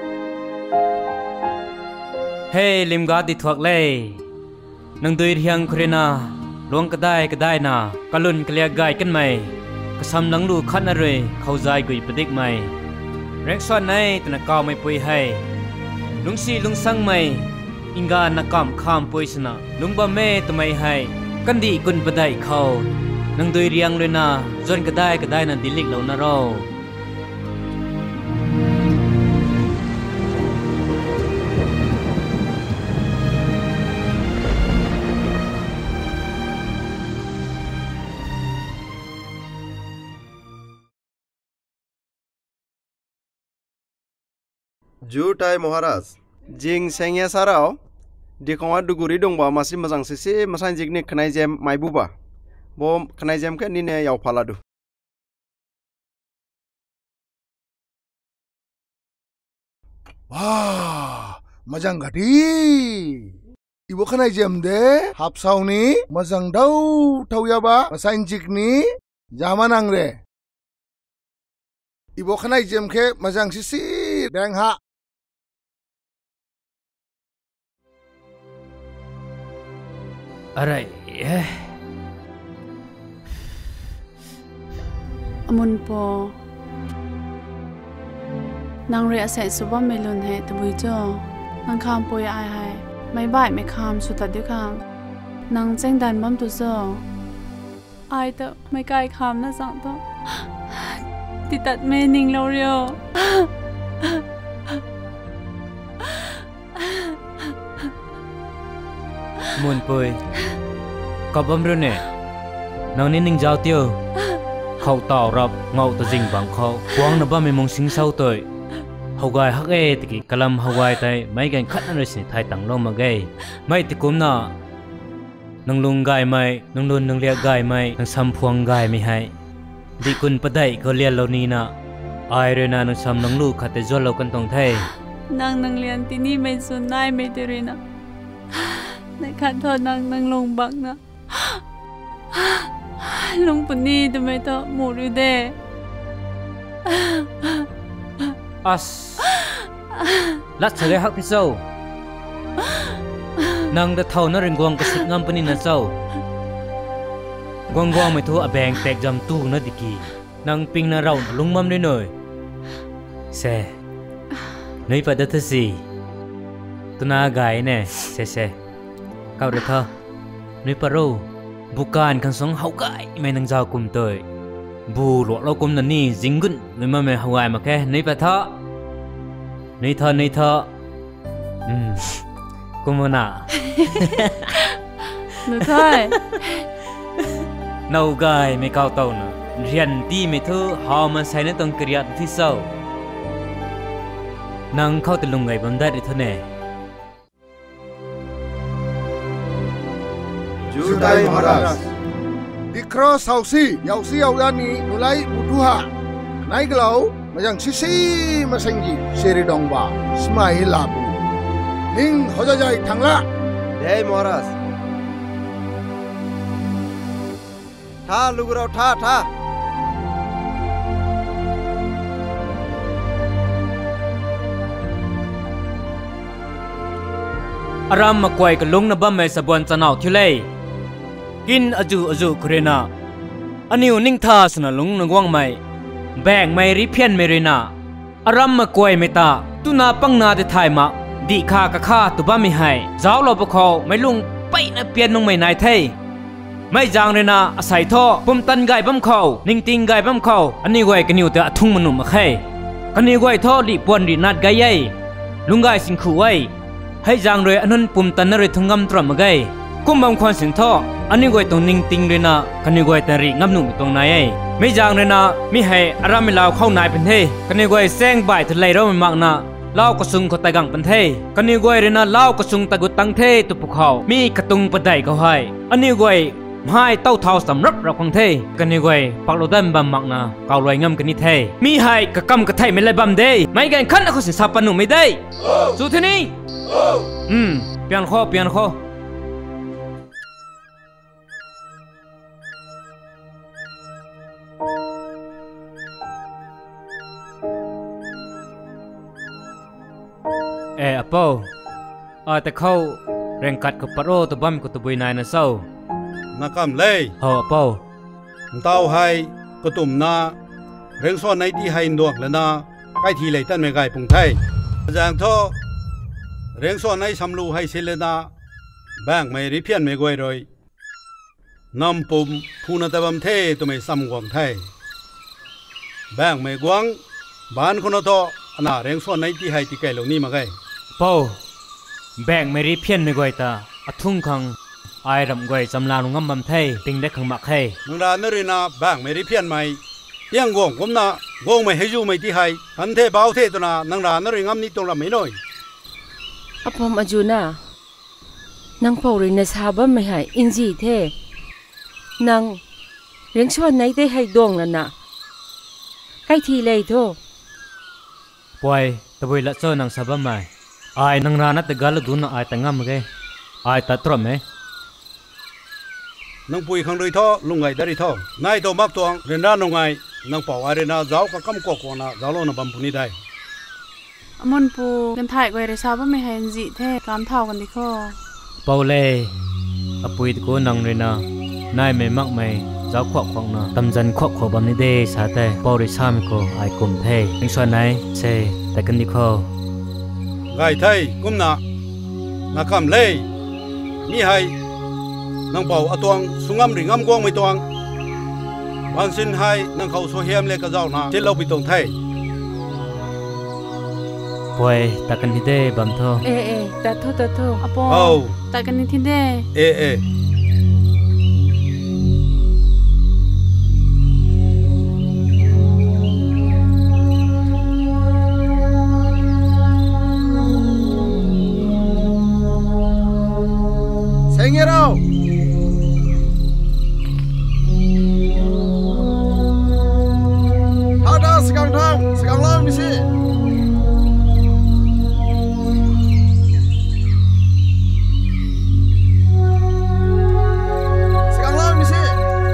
เฮ้ลิมกาดิทวักเล่นังดุยเรียงครีนาลวงก็ได้นะกะลุนกะเลียกายกันไหมกะซ้ำนังลูขันอะไรเขาใจกุยปดิกไหมเร็กซ้อนในแต่นักกาวไม่ปุยให้ลุงซีลุงสังไหมอิงกานักกำข้ามปุยสนะลุงบะเม่ทำไมให้กันดีกุนปะได้เขานังดุยเรียงเลยนะจนก็ได้นะดิลิกเรานะเรา जुटाय महाराज जिं सेंगे साराव दिखंवा दुगुरि दंबा मासि मोजां सेसे मसान जिगनि खनाय जेम माइबुबा बो खनाय जेमखे निने याव फालादु wah majang gadi ibu khanaय जेम दे हाबसावनि मोजां दाव थावयाबा मसान जिगनि जामानां रे ibu khanaय जेमखे मोजां सिसि देंहा Aray, Amun po nang re asai suba melun hai tabui jo nang kham po ya ai hai mai bai mai kham su ta de khang nang cheng dan bam tu zo ai ta mai kai kham na sang to ti tat me ning lo ryo Mun pui Có bấm rồi nè Nàng nên ninh giao tiêu Khẩu tỏ rập ngậu ta dình bằng khẩu Quang nó ba mê mong sinh sâu tội Hầu gai hắc ê thì kì kalam hầu gai tay Mấy gánh khát nó xin thay tặng lâu mà gây Mấy thì cũng nọ Nàng lung gai mày Nàng luôn nàng liệt gai mày Nàng xăm phuang gai mày hay Đi kun bà đẩy có liệt lâu ni nọ Ai rồi nà nàng xăm nàng lưu khát tế dô lâu cân tông thay Nàng liệt tí ni mày xuân nai mày tê rồi nọ Nãy khát thôi nàng lung bạc nọ Lung bún ni tụi mày tớ mù rưu đê As Lát xa gai hắc thì sâu Nàng đã thâu nó rin guang ka sit ngam panin na sâu Guang guang mày thu a bang tek jam tu na diki Nàng ping na rau na lung mam đi nồi Se Nơi pa data si Tu na gai nè Se Kau đã thơ Nơi pa rô Bukan kang song hau gai Mày nang giao kum tôi Bu luộc lâu kum na ni dính gân Nơi mà mày hau gai mà ke Nơi pa thơ Nơi thơ Kum na Nơi thôi Nâu gai mày cao tàu na Rian ti mày thu Hào mà say na tông kriat thi sâu Nang khao tilung gai bam dai thơ nè Jutai Maharaj Dikro sausi Yausi yaudani Nulai buduha Nai gelau Majang sisi Masangji Seri dongba Smai labu Ning hojajai thangla Dei Maharaj Tha lugurau tha Aram mà quay cái lung na băm mày sabuan chanau thilei Kin aju kurena Aniu ning tha sana lung na guang mày Bang mày ri phian mày rina Aram mà quay mày ta Tu na pang na de thai ma Di kha ka kha tu băm mày hai Giáo lo bọc khâu mày lung bay na pian nung mày nai thay Mày giang rina asai tho Pum tan gai băm khâu Ning ting gai băm khâu Ani quay cái niu te athung manum ma khai Ani quay tho di puan di nat gai ai Lung gai sing khu ai Hay giang rồi anh pum tan rồi thung ngam tram gai kum bam khoan sing tho ani goi tong ning ting re na kani goi ta ri ngam nu tong nai ai me giang re na mi hai aram mi law khau nai pen the kani goi seng bai th lai ro mi mak na law ko sung ko ta gang pen the kani goi re na law ko sung ta gu tang the tu pu khau mi katung pa dai ko hai ani goi hai tau thau sam rap ra khang the kani goi pak lo dam bam mak na kaw loi ngam kani the mi hai ka kam ka thai me lai bam de mai gan khan ko sin sa panu me dai su the ni pian kho Apo ta khâu rèn cắt của paro to bam của to bui nai na sau nakam lei ho Apo tao hai ko tum na reng so nai ti hai nduak la na kai thi lei tan me gai pung thai jang tho reng so nai samlu hai selena bang mai ri phian me goi roi nam pum phuna tabam the to me sam gwang thai bang me gwang ban kono to ana reng so nai ti hai ti kai lo ni ma gai Po bang mai ri phian me goi ta athung khang ai ram goi chamla nu ngam bam thai ting de khang mak hai nung ra na ri na bang mai ri phian mai ยังกงผมนะกงไม่ให้อยู่ไม่ที่ให้อันเทเบาเทตัวน่ะนางรานนั่งงำนี่ตรงละไม่น้อยอภมาจูน่ะนางเป่าเลยนะชาบ้าไม่ให้อินจีเทนางเลี้ยงชวนไหนได้ให้ดวงนั่นน่ะใกล้ทีเลยโธ่ป่วยตะบุยละโซนังสบายไหมไอ้นางรานัตกาลดูน่ะไอ้แต่งงามไงไอ้ตัดตรมไหมนางปุยขังเลยท่อลุงไงได้ท่อนายตัวมักตัวเรียนด้านนงไงนางเป่าอะไรนะเจ้าก็กำกวกนะเจ้าโลนบัมพุนี่ได้มันปูกันถ่ายไว้เลยชาบ้าไม่ให้จีเท่การเท่ากันดิข้อเป่าเล่อปุยตะโกนังเลยนะนายไม่มักไม่เจ้าขวักขวักนะตำจันขวักขวักบัมนี่ได้สาแต่เป่าเลยชาไม่ก็ไอ้กลมเท่ยังส่วนไหนเซ่แต่กันดิข้อไงไทยกุมนะนักคำเล่มีให้นางเป่าอตวงสุงามหรืองามกวงไม่ตวงวันสิ้นให้นางเขาโซเฮียมเล็กกับเจ้านะที่เราไปตรงไทยป่วยแต่กันที่ได้บัมท่อแต่โทษอปอแต่กันที่ได้ Sengirau ada sekarang tang sekarang lawan di sini sekarang lawan di sini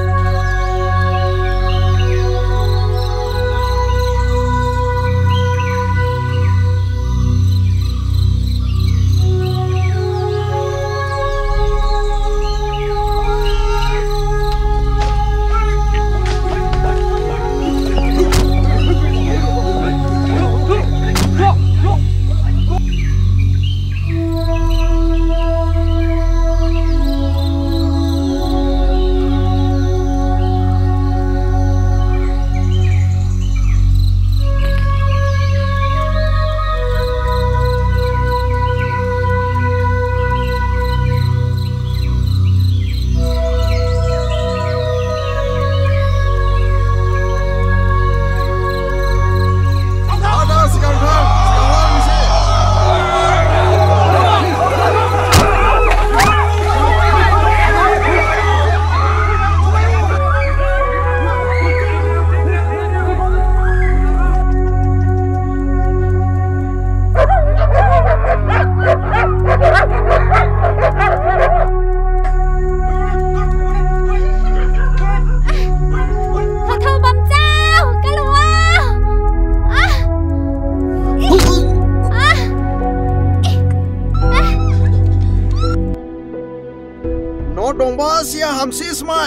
Sia hamsi smai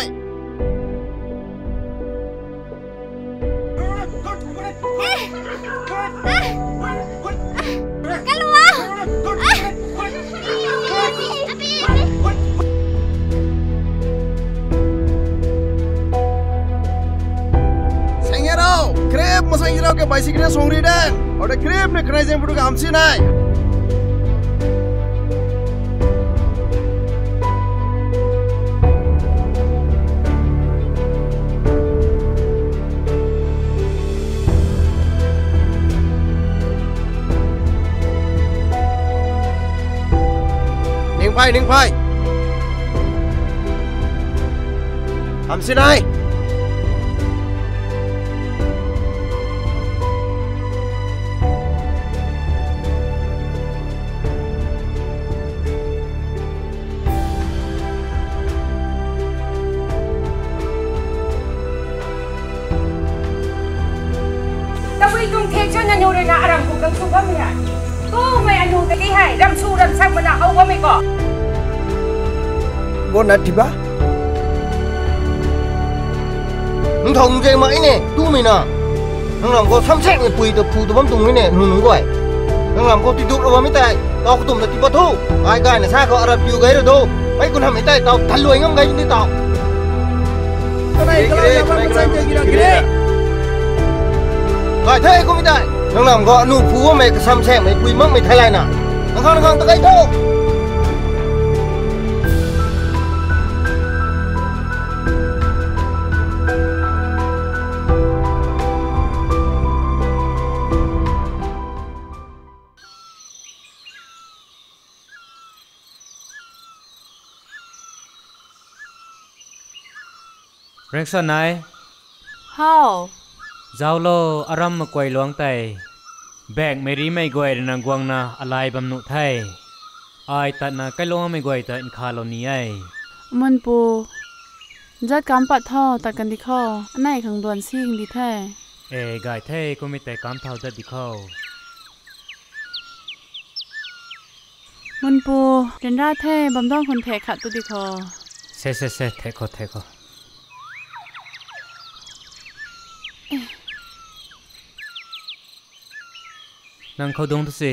keluar Sengirau krep masangirau ke bicycle songri dan ada krep ne kena jam budu hamsi nai Ning phai hamsi nai Tapi tung thế cho nên rồi là làm cũng đâm su bấm này cô mày anh hùng cái hay đâm su đâm sang mà là không có mày cỏ Gona tiba Nung thong je mai ne tu mi na Nung làm có tham xét người pui tập phu tập bấm tung này nung nung quậy Nung làm có ti đục đâu mà tay tao có tung là ti bắt thu ai cái này sao có Arab yêu cái rồi đâu mấy con làm mấy tay tao thằng lùi ngâm cái như tao cái này làm sao chơi cái Vậy thế không biết tại Nung làm có nụ phú mày tham xét mày pui mất mày thay lại nào Nung không tao cái đâu รงสนายเฮาเจ้าโลอารมณ์มากวยหลวงไตแบกไม่รีไม่กวยนางกวางนาอะไรบำนุไทยไอตัดนาใกล้ลงไม่กวยแต่อินคาโลนี้ไอมันปูจัดการปัดท่อตัดกันดิข้ออันไหนขังด่วนซิ่งดีแท้กายเท่ก็ไม่แต่การเท่าจัดดิข้อมันปูเรียนราเท่บำต้องคนแทขัดตุดิคอเซ่เทคอนั่งเข้าดงทุสิ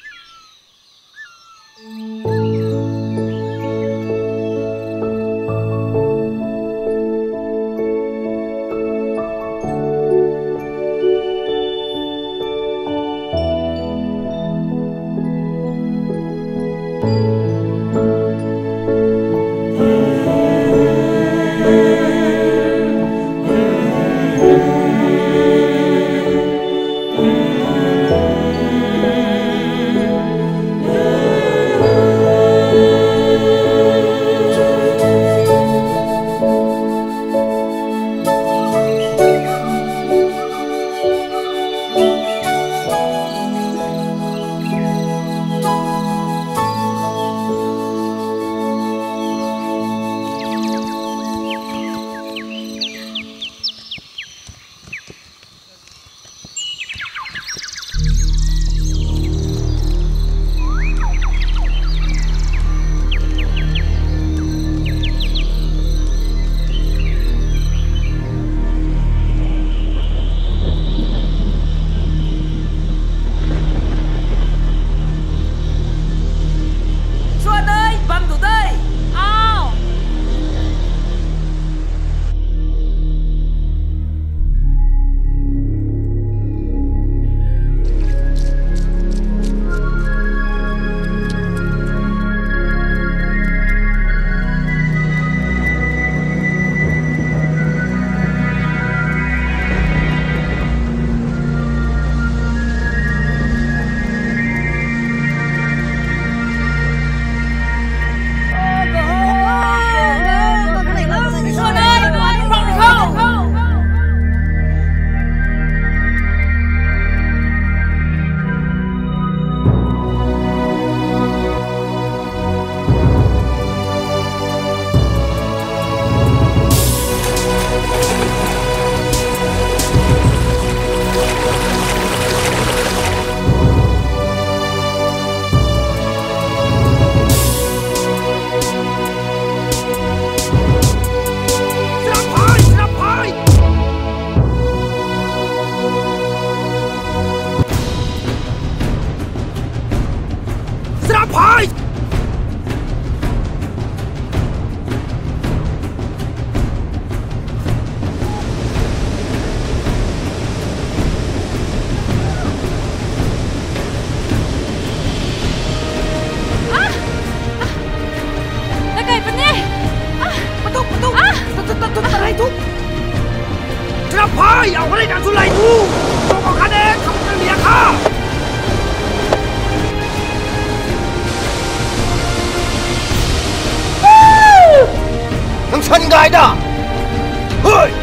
เอาอะไรกันสุไลกูต้องเอาคะแนนทำกันเมียข้า能撑开的，嘿！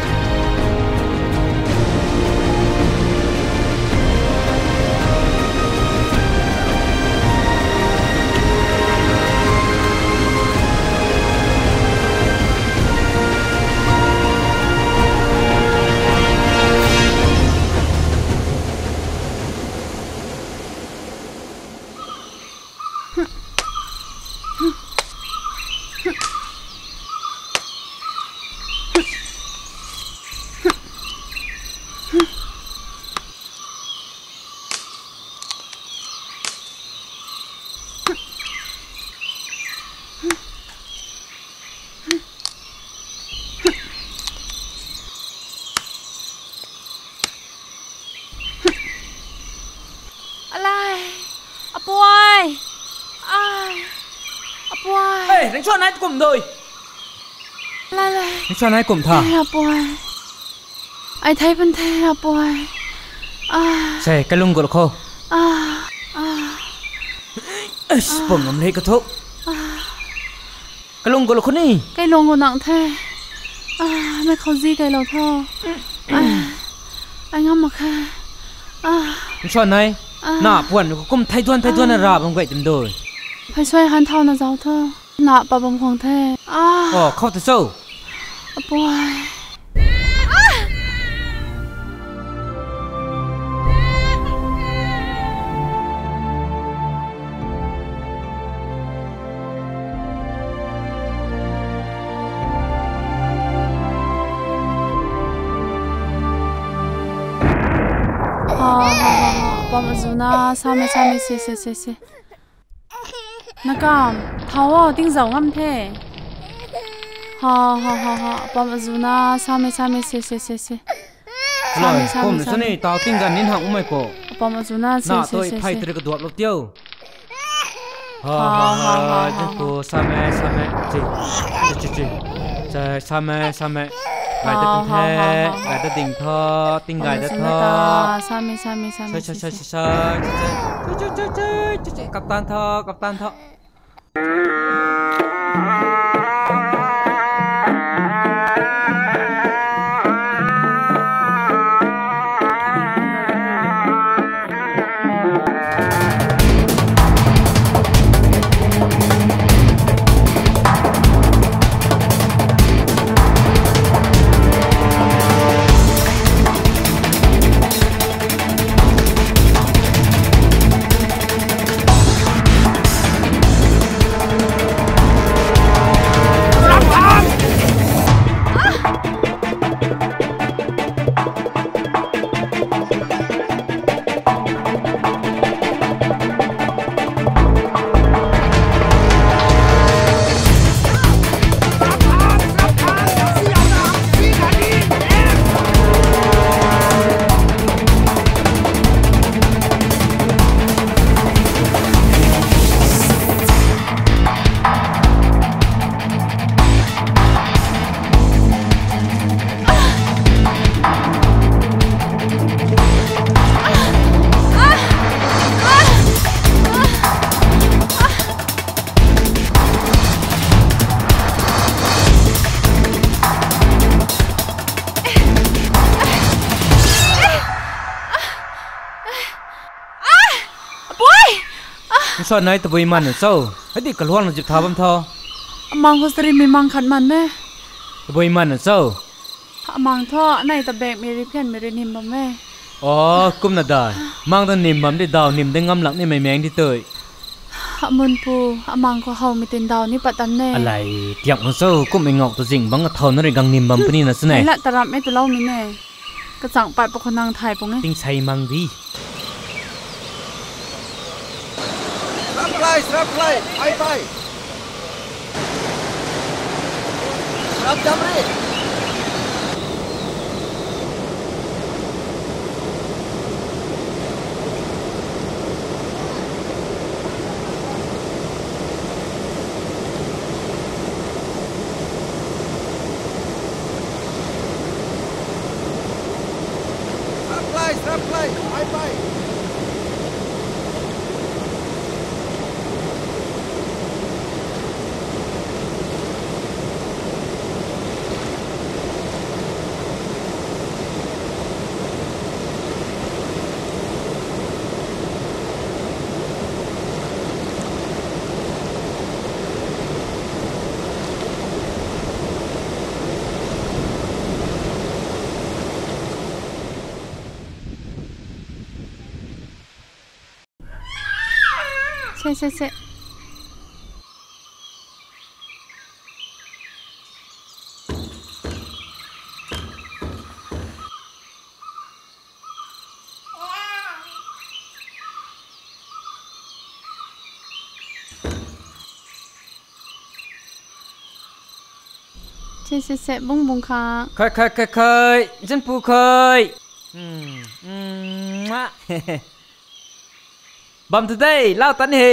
đánh cho nãy cùng rồi đánh cho nãy cùng thà ai thấy vấn thế à boy xe cái lưng của cô bụng ngầm lấy cái thuốc cái lưng của cô đi cái lưng của nặng thế ไม่เขาจีได้เราท่อไอ้งามมาค่ะชวนไหนหน้าพวนก้มไทยทวนน่ะราบลงไปจนโดยไปช่วยหันเท่านะเจ้าท่อหน้าปะบงของแท้อ๋อเข้าแต่โซ่ป่วยปอมจูน่าสามีเซนักกามเท้าติ้งเจ้างามเท่ปอมจูน่าสามีเซผมสนี่ตาวติ้งกันนินหักไม่ก็ปอมจูน่าหน้าตัวไพ่ตระกดวดลบเดียวจะกูสามีจีจะสามีไก่ตะเป็นแท้ไก่ตะดิ่งท่อติ้งไก่ตะท่อสามีใช่กัปตันท่อชวนไหนตะบุยมันเศร้าให้ดิกระล้วนเราจิบท้าบัมทอมังโคสริมีมังขันมันแม่ตะบุยมันเศร้ามังท่อในตะแบกเมริเพียนเมรินิมบัมแม่อ๋อกุมน่ะได้มังตะนิมบัมได้ดาวนิมได้งำหลักนี่ไม่แมงที่เตยมุนปูมังก็เฮามีเต็นดาวนี่ปัตตันแน่อะไรเตียงของเศร้ากุมไม่งอกตัวจริงบังก็เท่านั่นเองกังนิมบัมปนี่น่ะสิแน่ละตะรับไม่ตัวเล่ามีแน่กระจังไปปกนางไทยปงไงติ้งใช้มังดีรับไล่ไปรับจำรีรับไล่ไปเซ่บุ้งค่ะเคยฉันปูเคยบัมทุเดย์เล่าตันเฮ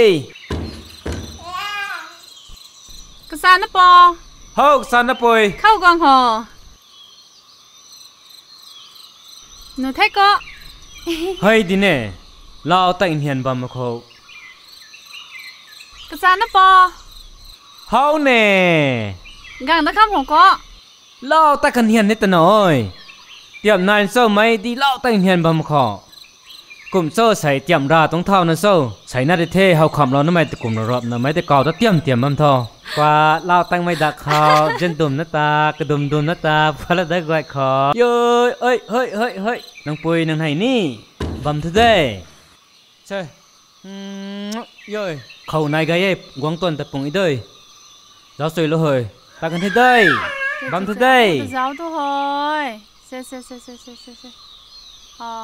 กษานะปอเฮากษานะปอยเข้ากองหอหนูไทยก็เฮ้ยดิเน่เล่าตันเฮียนบัมมาเขากษานะปอเฮาเน่กังตะคำหัวก็เล่าตะกันเฮียนนิดหน่อยเตรียมนายโซ่ไม่ดีเล่าตะกันเฮียนบำขอกลุ่มโซ่ใส่เตรียมราตรงเท่านั้นโซ่ใส่หน้าเท่เฮาคำเรานั่นไม่ตะกลุ่มรอบนั่นไม่ตะเก่าตะเตรียมบำทอกว่าเล่าตั้งไม่ดักเขาเจนดุมหน้าตากระดุมหน้าตาพละได้กว่าขอโย้ยเฮ้ยนางปุยนางไหนี่บำทุเด้ใช่โย้ยเขานายกายกวางต้นตะปงอีเด้เราสวยเลยเฮ้ยตากันที่ได้บำทุเด้ giáo tu hồi xe ha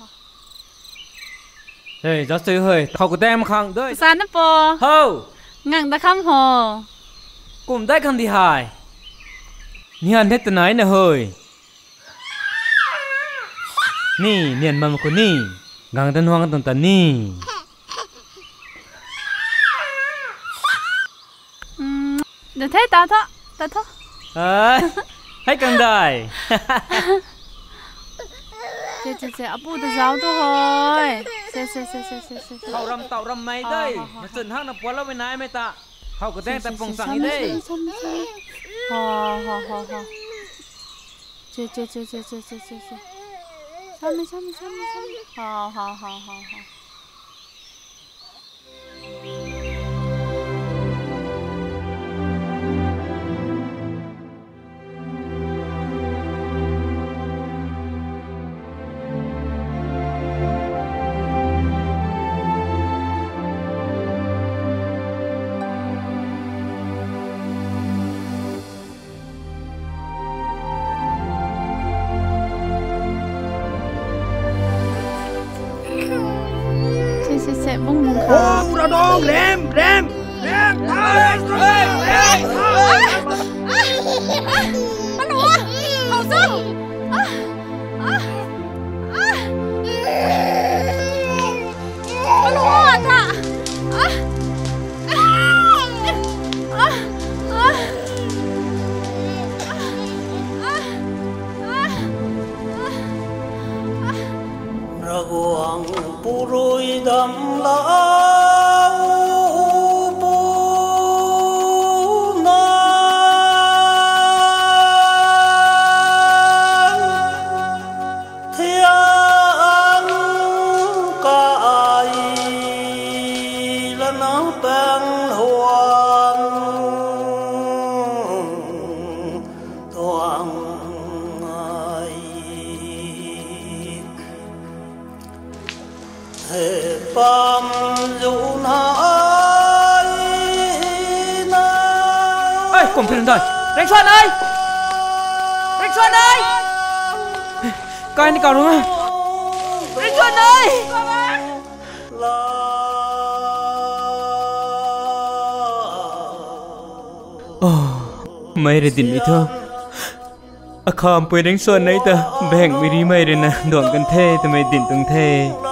เฮ้ยเราสวยเฮ้ยเขาก็ได้มาขังด้วยสารนะปอเฮ้ยงังตะคำหอกลุ่มได้คำที่หายนี่อันเด็ดตัวไหนนะเฮ้ยนี่เนียนมันคนนี่งังตันห่วงกันตันนี่เดี๋ยวเท่ตาเถอะให้กันได้เจ๊อาปูแต่เช้าตัวเฮ้ยเซ่เขารำเต่ารำไม่ได้มาส่วนห้างนับปวดแล้วไม่นายไม่ตาเขาก็ได้แต่ปงสังนี่ได้เจ๊ช้ำบุ้งโอ้ระดองแรมตายมันหัวเขาซึ่งมันหัวจ้ะระกวงปุรุยดำลาปูนาเทียงกายและน้ำเป็นหวนตัวปั๊มอยู่ไหนนะเอ้ยกลุ่มเพื่อนได้เร่งช่วยเลยกายนี่ก่อนรู้ไหมเร่งช่วยเลยโอ้ไม่ได้ดินไม่เถอะอาคามไปเร่งช่วยไหนแต่แบ่งไม่ดีไม่เลยนะดวงกันเท่แต่ไม่ดินตึงเท่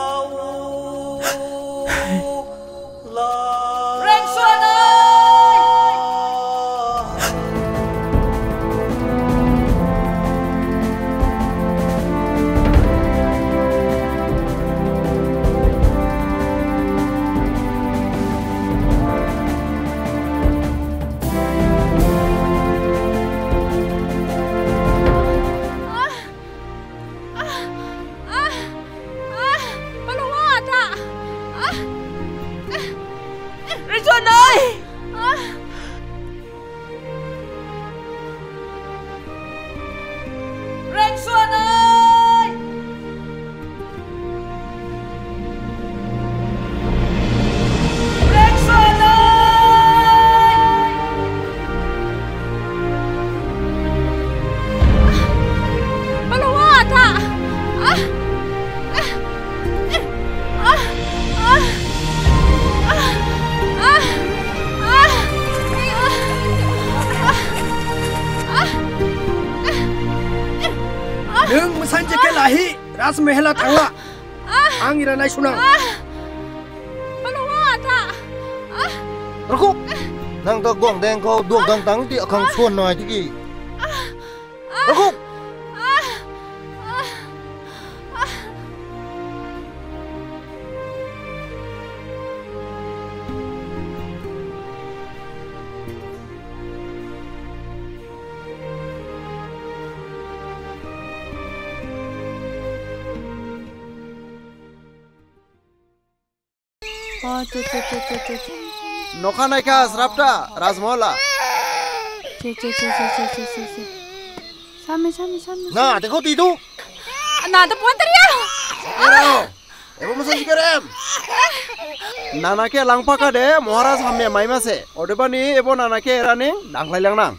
Ras mehla tangla, angira nai sunang. Maluwa ta. Rakuk, nang ta gong deng kau duang gang tang ti akang suan nai tiki. Rakuk. Oh, tu. Nokana ka srapta Razmola. Ce. Sami. Nah, tengok itu. Nah, tu puan teriak. Ero. Ebo masan sikarem. Nana ke langpa ka de Maharaj hamme maima se. Odebani ebo nana ke erane danglai langnang.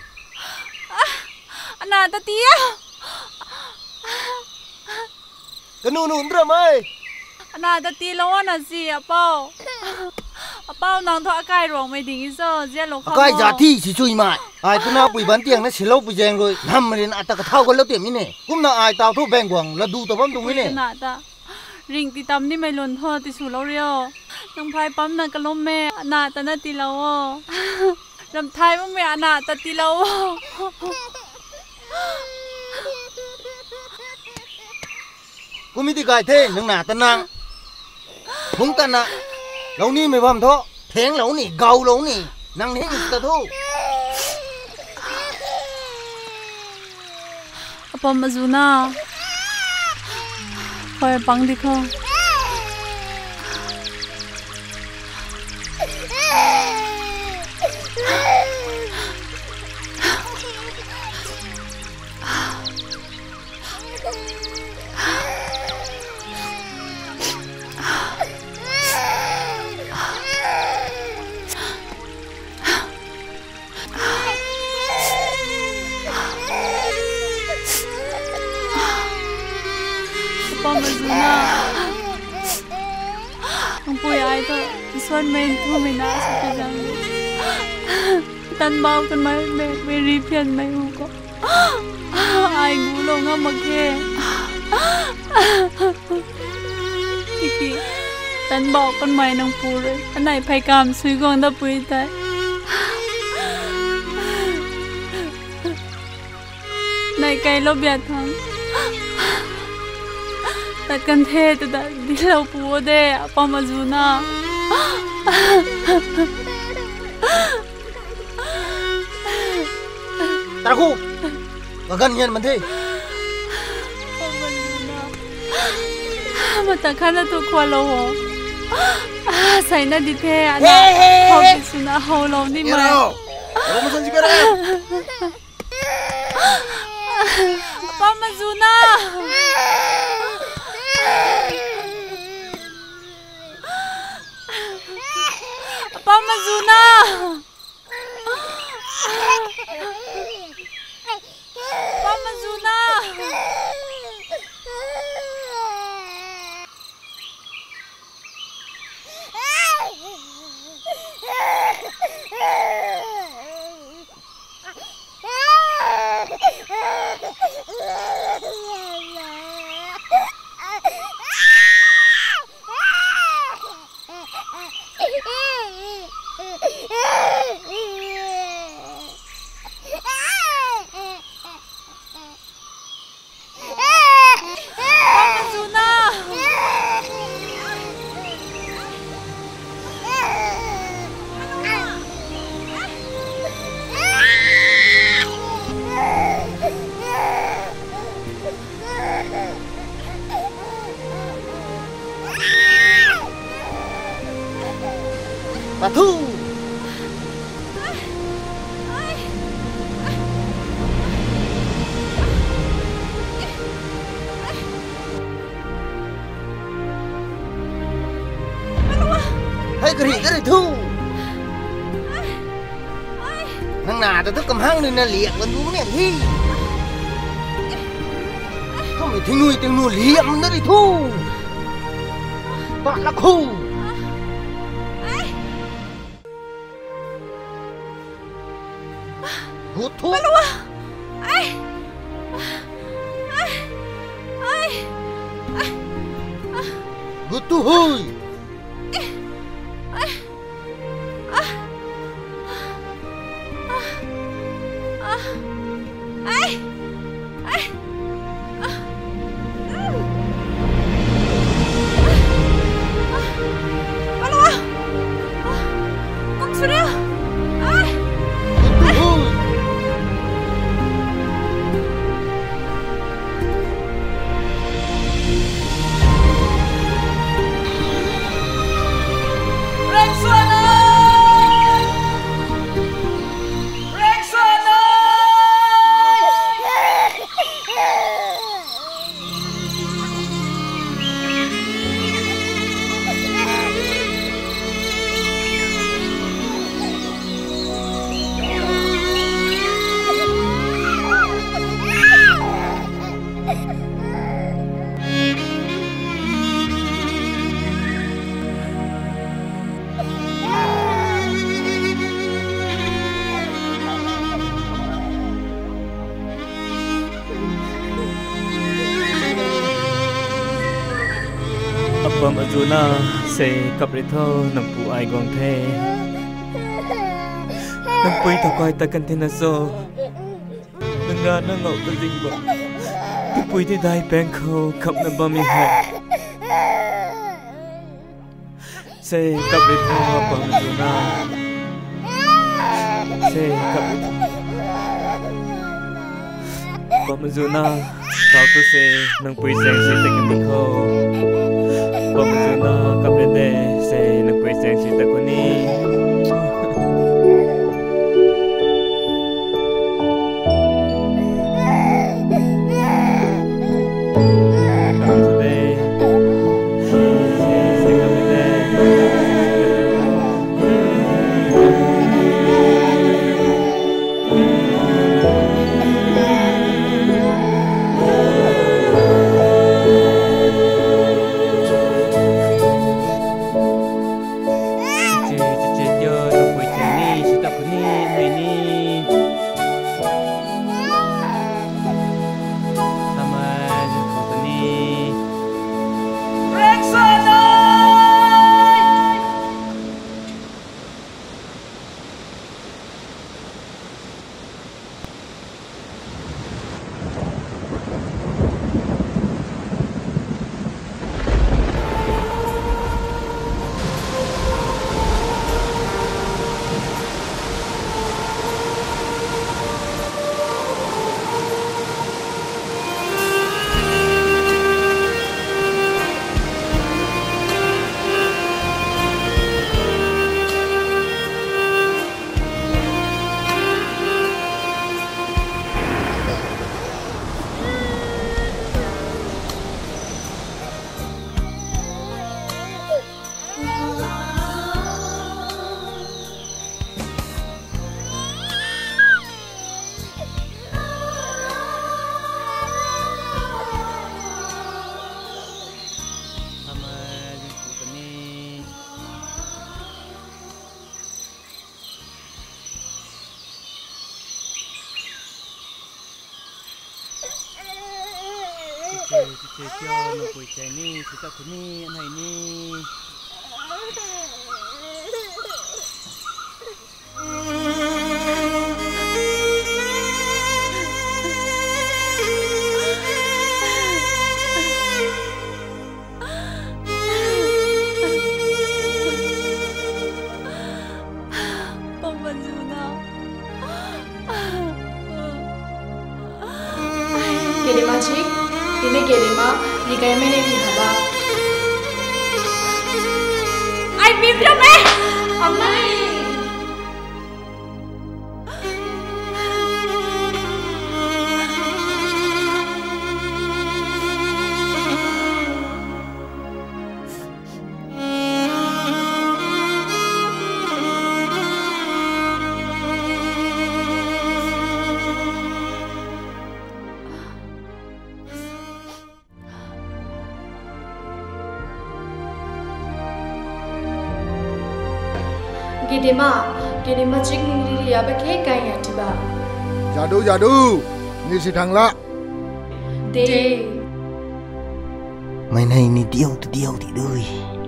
Nah, tia. Kenu ndramai. Nah, ti lawan si apa? Apa nang tho akai rong mai ding so, je lo kha. Akai jati si chui mai. Ai tu na pui ban tiang na silo pui jeng rồi. Nam rin ata ka thau ka lo tiam ni ne. Kum na ai tao tho beng gwang la du to bam tu ni ne. Na ta. Ring ti tam ni mai lon tho ti su lo rio. Nang phai pam na ka lom me na ta na ti lo. Ram thai mo me na ta ti lo. Kumi ti kai the nang na ta nang. Hung ta na. Lâu ni mày bầm thọ, thèn lâu ni, gầu lâu ni, năng nén ta thu. Apa mazuna? Koi pang dikho. Ang puya ito, iswan main tumina sa kajang. Tanbaw kan may ripian may huko. Ay gulo nga maghe. Tiki, tanbaw kan may ng puro. Anay pay kam suigong na puya tayo. Nay kay lobyatang. Tại cần thế tôi đã đi lâu bố đây apa mazuna Taraku gagan yan man the mata kana tu kwalo ho sai na di the ana ho suna ho lo ni ma Ebo masan sikarem. apa mazuna Apa mazuna? Apa mazuna? Batu. Hei keri thu. Nang na ta cầm hang ni na liệng lên đúng nè thi. Không phải thi nuôi tiếng nuôi liệng nó đi thu. Bạn là khu. Hút thuốc. Hút thuốc hơi. bom azuna se kaprito nang pu ai gong the nang pui ta kwai ta kan thina so nang ra na ngau ta ding ba tu pui ti dai peng kho khap na ba mi ha se kaprito bom azuna se kaprito bom azuna kau tu se nang pui seng si ta kan kho bom azuna kaprende se nang pui seng si ta ko ni cho nó quỳ chè ni chúng ta cũng ni anh này ni ini kelima jika yang ini dihaba. Ay biblom Amai. Gidema cik ningri ya bake kaya tiba. Jadu, ni si thang la. De. Mai này ni điêu thì đôi.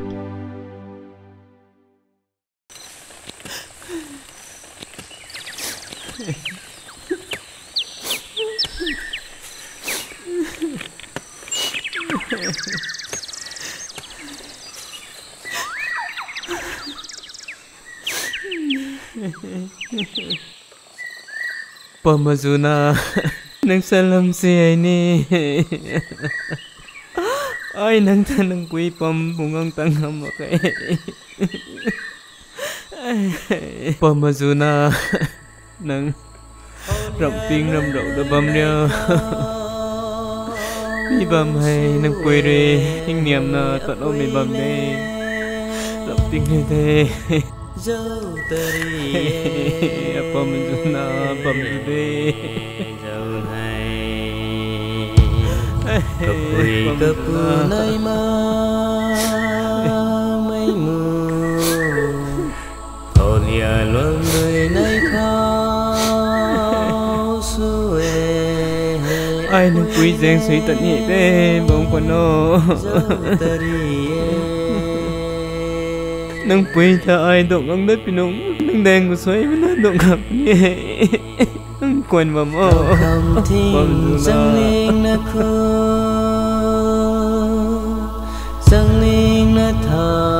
Pamazuna nang salam si ini ay nang tanang kui pam bungang tangham okay Pamazuna nang ramping ram rau da bam ria mi bam hay nang kui re hing niam na tot o mi bam ne ramping ne te dâu tari apa menjuna pamde dâu này kepu nai ma mai mu olia luang nơi nay khao suwe ai nang pui jeng sui tận nhị thế bông con nô nang pui thà ai động ông đất pinung nang đen của suối nó động gặp nhẹ nang quên mà mò bông dâng lên na khu dâng lên na thà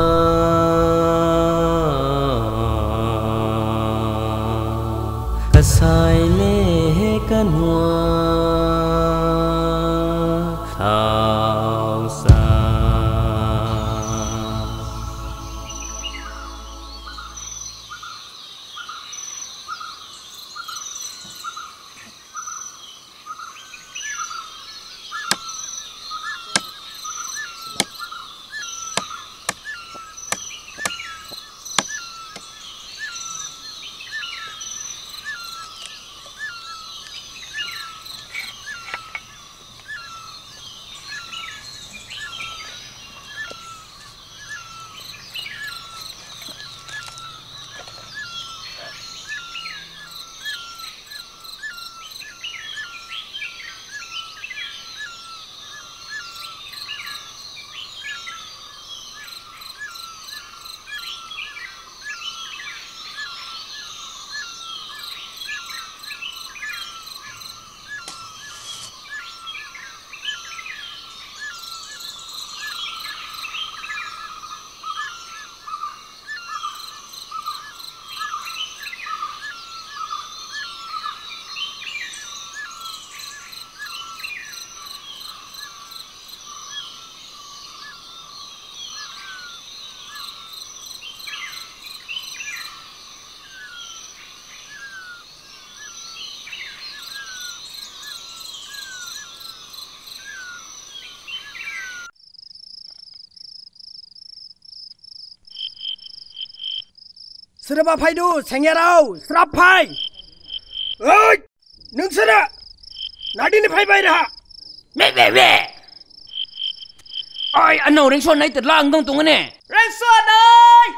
sai lê căn hoa thảo xa Sudah apa itu? Sengnya rau, serapai. Oi, nung sudah. Nadi ni pai dah. Mẹ. Oi, anh nào đánh xuân này thật lang tung tung này. Đánh xuân ơi.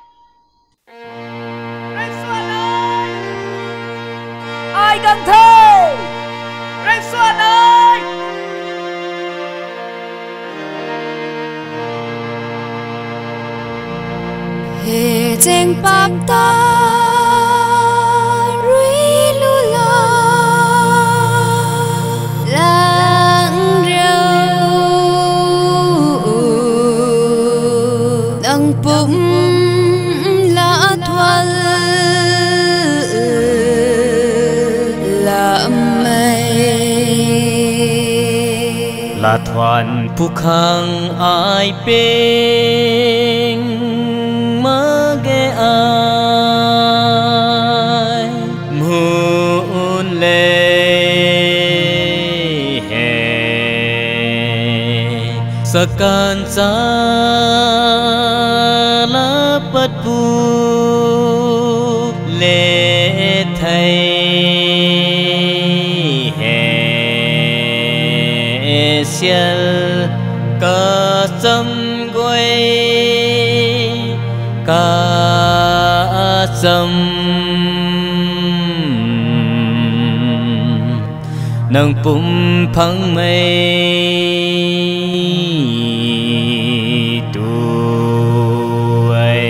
Đánh xuân ơi. Ai cần thế? Đánh xuân ơi. Hệ danh bạc ta rui lu la lang rêu đăng bụng lá thoa làm mây là thoàn phúc hằng ai bên mage ai muôn lệ sakan sa la pat pu lệ thầy sial ca sam quay ca sâm nâng bụng phăng mây tuổi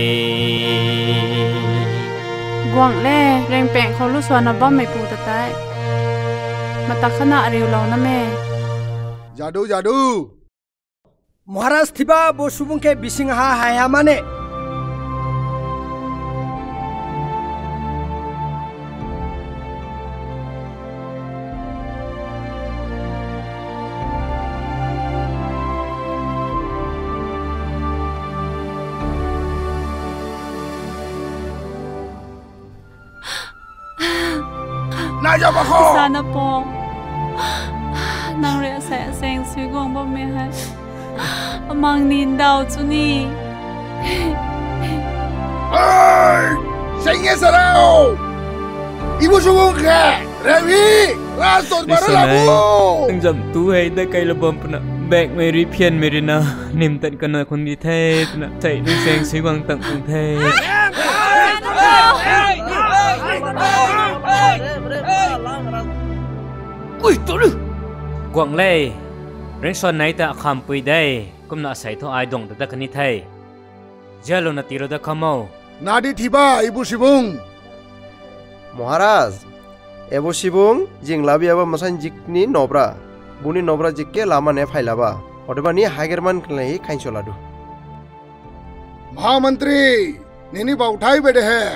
quảng lệ rèn bẹnเขาลู่สวนนับบ้าไม่ปูตะไตมาตักขณะเรียวเรานะแม่ Jadu Maharaj tiba bo subung ke bising ha haya mane Naja bako sana po nang ria sa seng sui gong ba me hai amang nin dao chu ni Ay Sengnya sarao Ibu subung ke Revi Rasul baralamu Ang jam tu hai da kai labam puna Bek meri pian meri na nim tan kana kon di the na chai ni seng sui wang tang tung the Ui, tôi กวางเล่เรื่องส่วนไหนแต่คำปุยได้ก็น่าใส่ท่อไอดงแต่ตะกันนี่ไทยเจลนาตีรดะขมาวนาดีที่บ้าอิบุชิบุงมหาราชเอบุชิบุงจิงลาบิอาบะมาสันจิกนี่นอบราบุนีนอบราจิกเกลามันเอฟไฮลาบะอดบานี่ไฮเกอร์มันกันเลยขันชลาดูมหามนตรีนี่บ่าวไทยไปเด้อ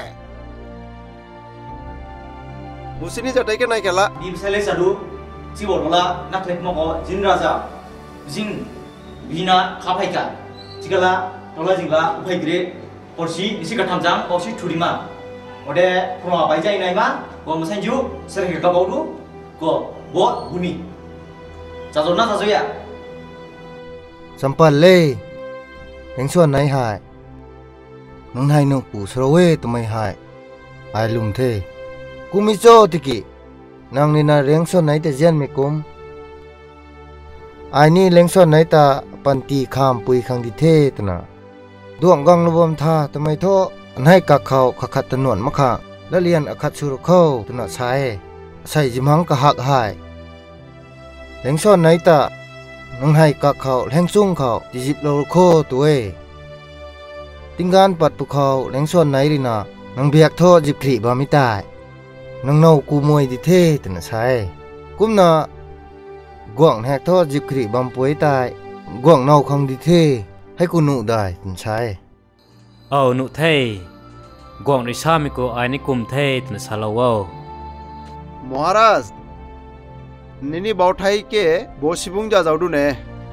บุษนี่จะได้กันไหนกันละดีมิเซเลสดูที่บอกว่านักเล่นมอกจินราชาจิงวีนาข้าพกันจิกละตลอดจิงละอุปกรณ์ปอร์ชีนิสิกทำจังปอร์ชีทุริมาวันเดย์พร้อมไปใจไหนมาก็มาเซ็นจูเสร็จกับเขาดูก็บอสบุนีจะจดน่าจะช่วยสัมปันเล่เห็นส่วนไหนหายน้องให้น้องปู่สระเวทำไมหายไอ้ลุงเทกูมิโซติกินางนี่นาเลี้ยงส่วนไหนแต่เจียนไม่กุมไอ้นี่เลี้ยงส่วนไหนตาปันตีข้ามปุยขังดิเทตนะดวงกังระบมท่าทำไมโทอันให้กักเขาขัดตนวนมะขะและเรียนอคัดสุรเข้าตนะใส่จิมังกะหักหายเลี้ยงส่วนไหนตาน้องให้กักเขาแห่งซุ่งเขาจิบโลโคตัวติงการปัดตุเขาเลี้ยงส่วนไหนดินะน้องเบียกโทษจิบขีบามิตายน้องเนากูมวยดิเทตนะใช่กุมนะกวางแหกโทษจิบขีบามป่วยตายกวางเนาคังดิเทให้กูหนุได้ตนะใช่เอาหนุเทกวางในชามิโกไอนิกุมเทตนะซาลาวมหาราชนี่บ่าวไทยเก๋บ่ชิบุงจะเจ้าดูเน่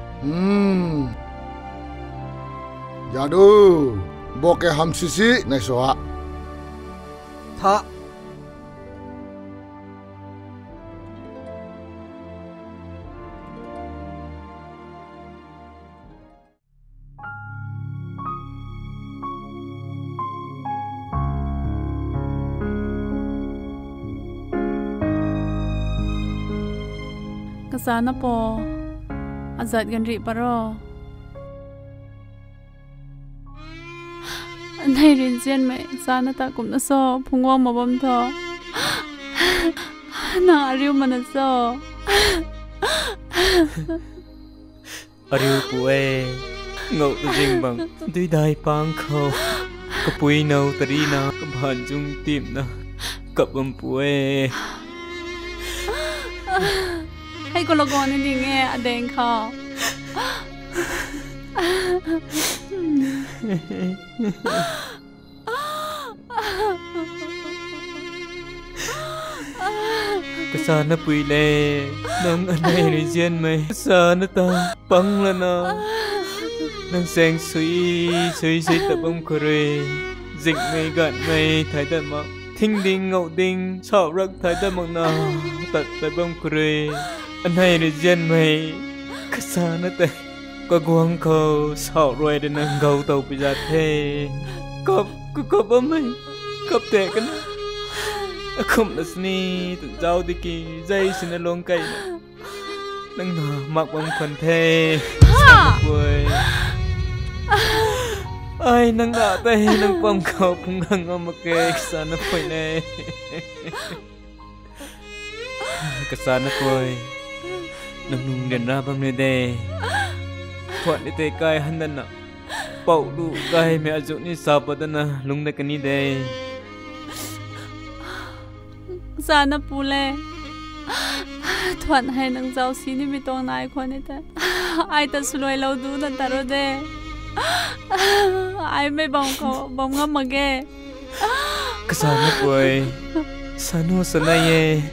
อย่าดูบอกแกหำซิซิในสวะท่ากษาณปออาจัดกันริปะรอในเรียนเจียนไหมสานาตากุมนะโซพุงว่างมาบำทอนาอาริวมันนะโซอาริวปุเอเงาตัวจริงบังด้วยได้ปังเขากับปุยเนาตรีนากับผ่านจุงติมนะกับบัมปุเอให้คนละกอนนี่ดิแง่อเดงเขากษาณปุยเล่น้องอันไหนในเจียนไหมกษาณตาปังละนะน้องแสงสวยตะบังคเรจิกไม่กัดไม่ถ่ายแต่มาทิ้งดิ่งเงาดิ่งชอบรักถ่ายแต่มองนาตัดไปบังคเรอันไหนในเจียนไหมกษาณแต่ก็กวางเขาสาวรวยเดินเงาเต่าปิจาเทก็บ่ไม่กับแต่กันคมนัสนีตัวเจ้าดิกีใจสินะลงไก่นั่งหนามักบังคนเทป่วยไอ้นั่งหนาแต่นั่งปั๊มเขาพุงหังเอามาเกะกษาณป่วยเน่กษาณป่วยนั่งนุ่งเดินราบังเนเดพอดเตะกายหันดันนะเป่าดูกายไม่อาจุนี่สาวปดันนะลุงได้กันนี่เดสานาปูเล่ถวันให้นางเจ้าสีนี่ไม่ต้องนายคนนี้แต่ไอ้แต่สลวยเราดูนั่นแต่เราเดไอ้ไม่บังเขาบังงับมาแกกษาณป่วยสานุสนาย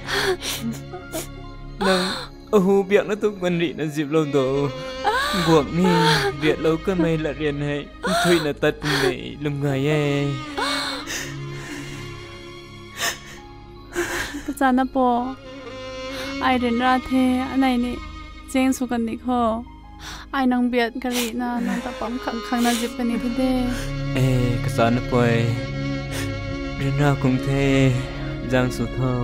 นางหูเบียกนั่นทุกวันรีนั่นจีบเราโตบวกนี่เรียนเราก็ไม่ละเรียนให้ทุยน่ะตัดปุ่มเลยลุงไงกษาณปอไอเรียนราเทอันไหนนี่เจงสุกันนี่ข้อไอนางเบียดกะลีน่ะนางตะปั๊มขังน่าจิบกันนี่ทีเดกษาณปอยเรียนราคงเทจางสุดเท่า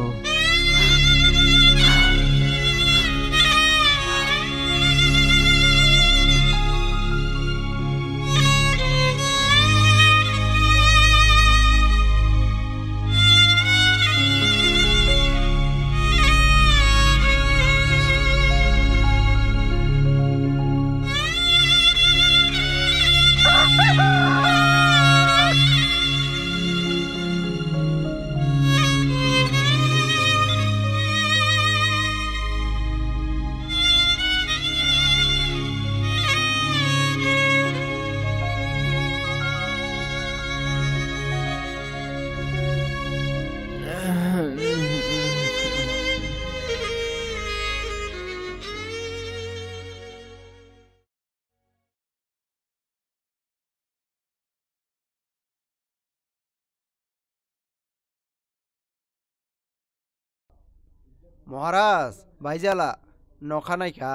মহারাজ ভাইজালা নখা নাই খা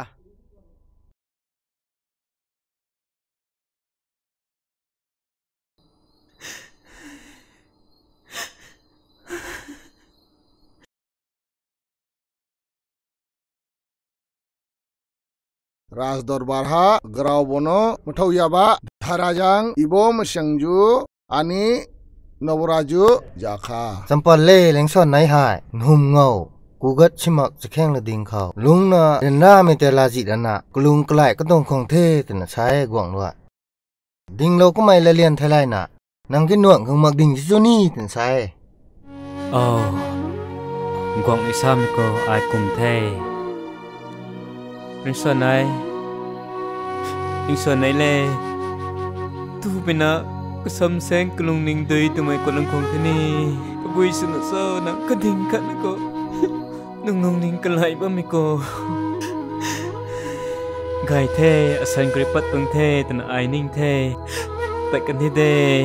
राज दरबार हा ग्राव बनो मथौ याबा धाराजां इबो मसंजु आनी नवराजु जाखा संपल ले लेंसन नाय हाय नुम ngौ कुगत छिमक जखें ल दिं खाव लुंगना रेना मेतेला जिदना कुलुंग क्लाय कतों खोंग थे तना छाय ग्वांग लवा दिं लो कुमाय ल लियन थैलाय ना नंगिन नुंग खंगमक दिं जुनी तना छाय ओ ग्वांग इसम को आय कुम थे Rinson này lệ tu bên na có sắm sáng cái lồng ninh đầy tụi mày còn đang không thế này có vui sự nó sao nó có đình cắt nó có nông nông ninh cái lại bao mày có gai thế asan cái bắt băng thế tụi nó ai ninh thế tại cần thế đây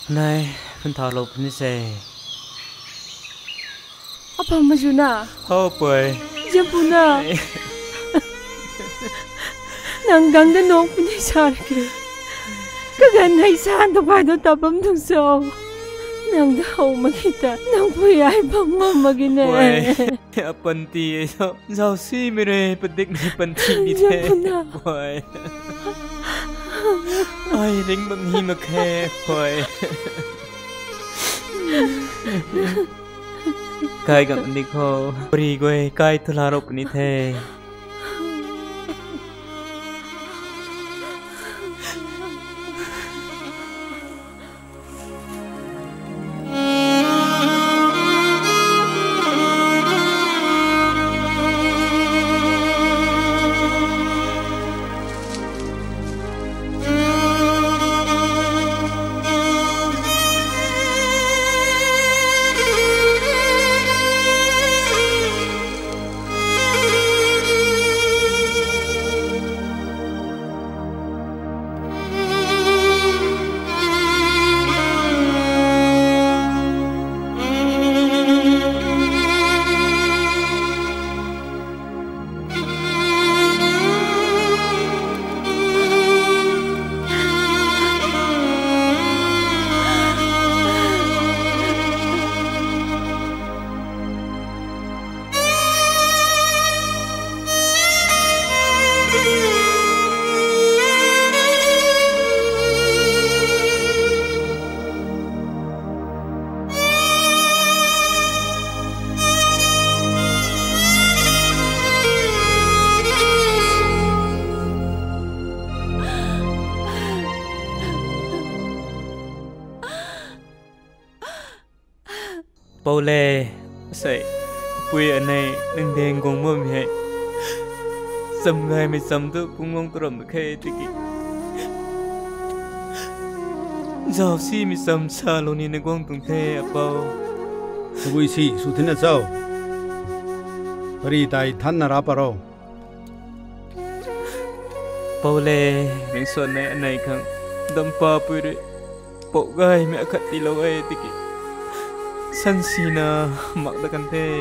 này phân thảo lục như thế apa majuna oh boy Japuna nàng gắng đến nông cũng đi xa kìa các gần hay san tao phải tao tập bấm thằng sâu nàng đau mà kita nàng phải ai bấm mà cái này panti giàu si mày rồi penting nih panti ni thế boy ai ring bang hi mà khe boy kai gam ni ko pri goe kai thalarop ni the Paule say pui anh này đừng đèn cùng mồm vậy sầm ngày mày sầm tôi cũng ngon tôi làm khe thì kì giàu si mày sầm xa luôn đi nên quăng tung thế à bao vui si su thế nào sao bari tai than na raparo Paule những xuân này anh này khang đâm pa pui đấy bộ gai mẹ khát đi lâu ấy thì kì san sina mặc đã căn thế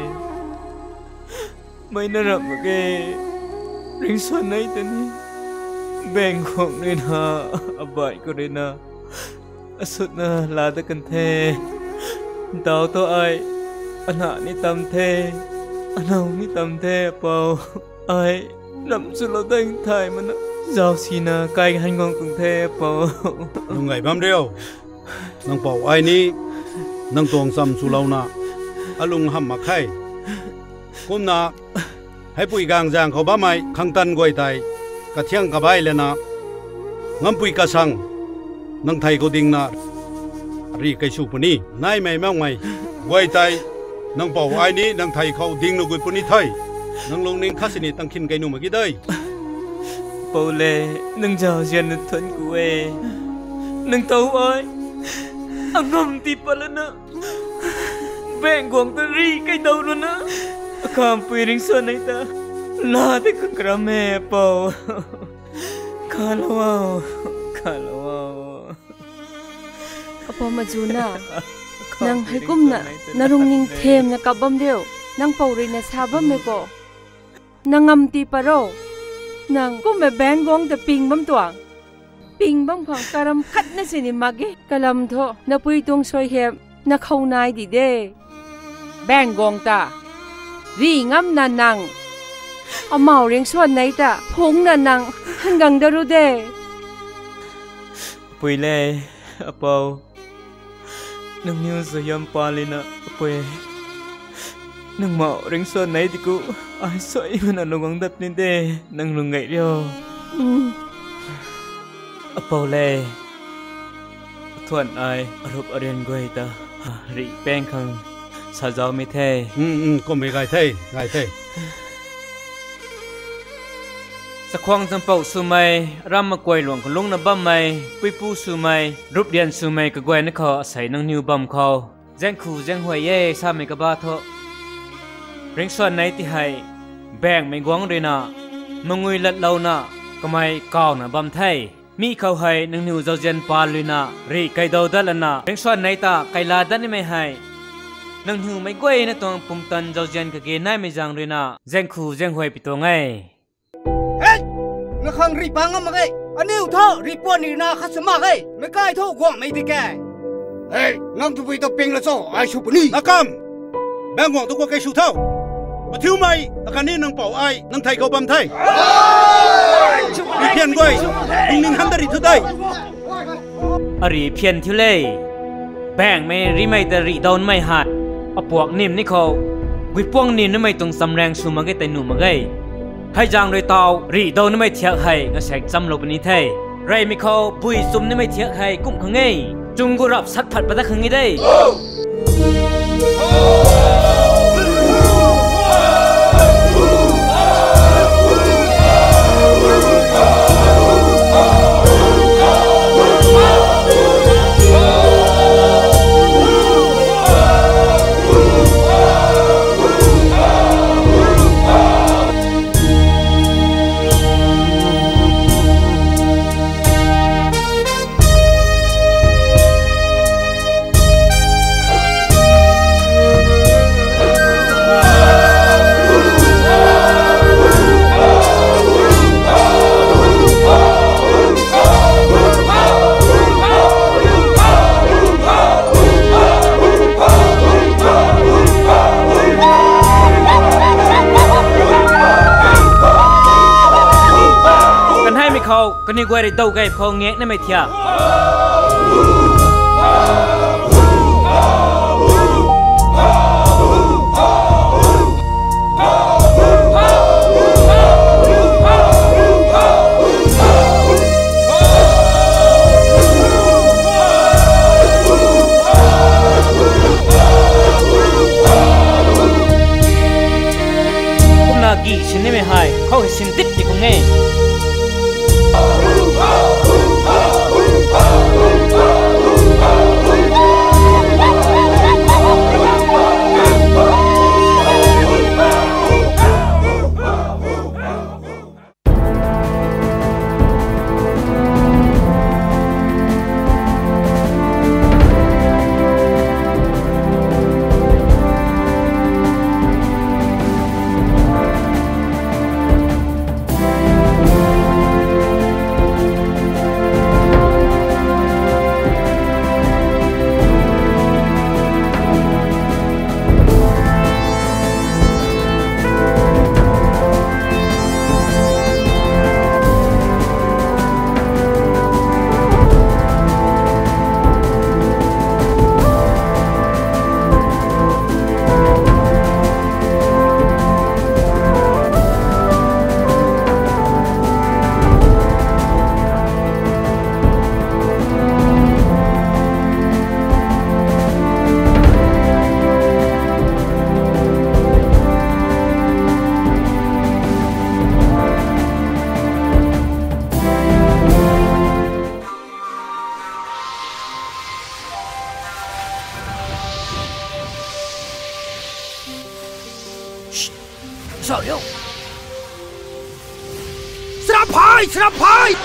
mấy nó rậm cái rinh xuân ấy tên bèn khoảng nên ha vậy có nên à sốt na là đã căn thế tao tôi ai anh hạ ni tâm thế anh hồng ni tâm thế bao ai rậm sự lo đánh thải mà nó giàu sina cay hành ngon cùng thế bao lúc ngày bám đeo nang bảo ai ni nang tong sam su lau na alung ham ma khai kum na hai pui gang jang kho ba mai khang tan goi tai ka thiang ka bai le na ngam pui ka sang nang thai ko ding na ri kai su puni nai mai mang mai goi tai nang pau ai ni nang thai khau ding no goi puni thai nang long ning khasini tang khin kai nu ma gi dai Paule nang giàu jen thuần của e nang tàu ai anh ngâm tí pala na bèn quăng ta ri cái đầu luôn á khám pui ring xuân này ta la thế con cả mẹ bao khá lâu apa majuna nang hai kum na narung ning them na kabam deu nang pauri na sabam me ko nang ngam ti paro nang kum me bèn quăng ta ping bam tuang ping bam khang karam khat na sini mage kalam tho na pui tong soi hem na khau nai di de bang gong ta ri ngam na nang amau reng suan nai ta phong na nang hangang daru de pui le apau nang nyu so yam palina pui nang mau reng suan nai ti ku ai soi mana nong dap ni de nang lung ngai rio Paule thuận ai rụp ở đền quê ta rị bèn khăng sao giàu mới thế có mấy gai thế sa khoang dân bầu su mai ram mà quay luồng con lung na băm mai quy pu su mai rụp điện su mai cái quay nó khó xảy năng nhiều băm khó giang khu giang hoài ye sa mai cái ba thọ rinh xuân này thì hay bèn mình quăng rồi nè mà người lật lâu nè có mai cao nè băm thay มีเขาให้นังนิวเจ้าเจนปาลุยนะรีไกดาวดัลนะเร่งส่วนไหนตาไกลาดันนี่ไม่ให้นังนิวไม่กวยนะตัวปุ่มตันเจ้าเจนกะเกนายไม่จังลุยนะเจงคูเจงหวยปิตัวไงเฮ้ยนักขังรีปังงั้นมาไงอันนี้อุท่ารีปวนนี่นะขัดสมาไงไม่ใกล้ท่ากว่าไม่ได้แก่เฮ้ยงั้นจะไปตัวเป่งละจ้าไอชูปนี่นักกำแบงหวังตัวก็แกชูเท่ามาทิ้วไหมอาการนี้นังเป่าไอนังไทยเขาบำไทยรีเพียนก้อยนิ่งๆหันดาริทุได้อรีเพียนทิวเล่แบงไม่รีไม่แต่รีดอนไม่หัดอปวกนิ่มนี่เขากุยพวงนิ่มนี่ไม่ต้องสำแรงชูมาไงแต่หนูมาไงให้จางโดยเตารีดอนนี่ไม่เทียบให้งั้นแสกจำลงไปนี้เท่ไรไม่เขาปุยซุ่มนี่ไม่เทียบให้กุ้งขังไงจุงกุรับสัตว์ผัดปะตะขังไงได้ก็นี่กูได้ดูไก่พอเงี้ยนั่นไม่เที่ยผมนากีฉันนี่ไม่หายเขาให้ฉันติดติดของเงี้ย少六， 上牌，上牌。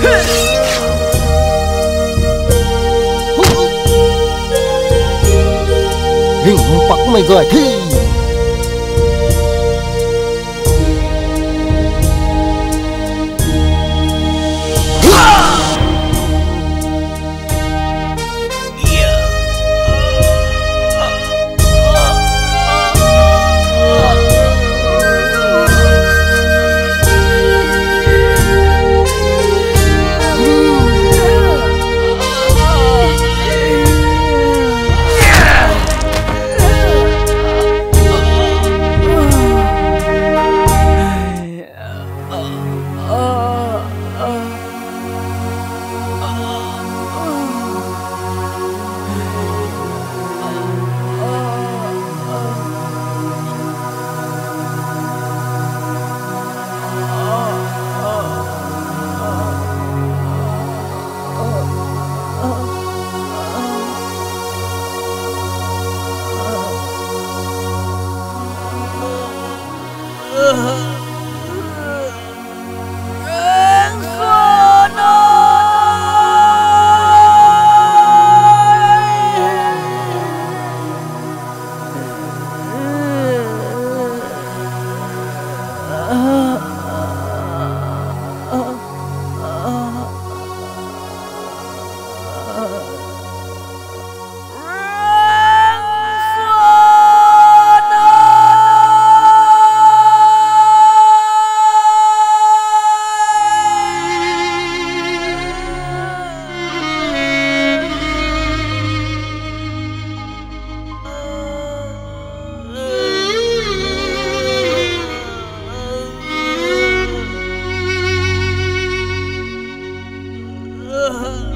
hình hùngปักmày gọi thi Uh-huh.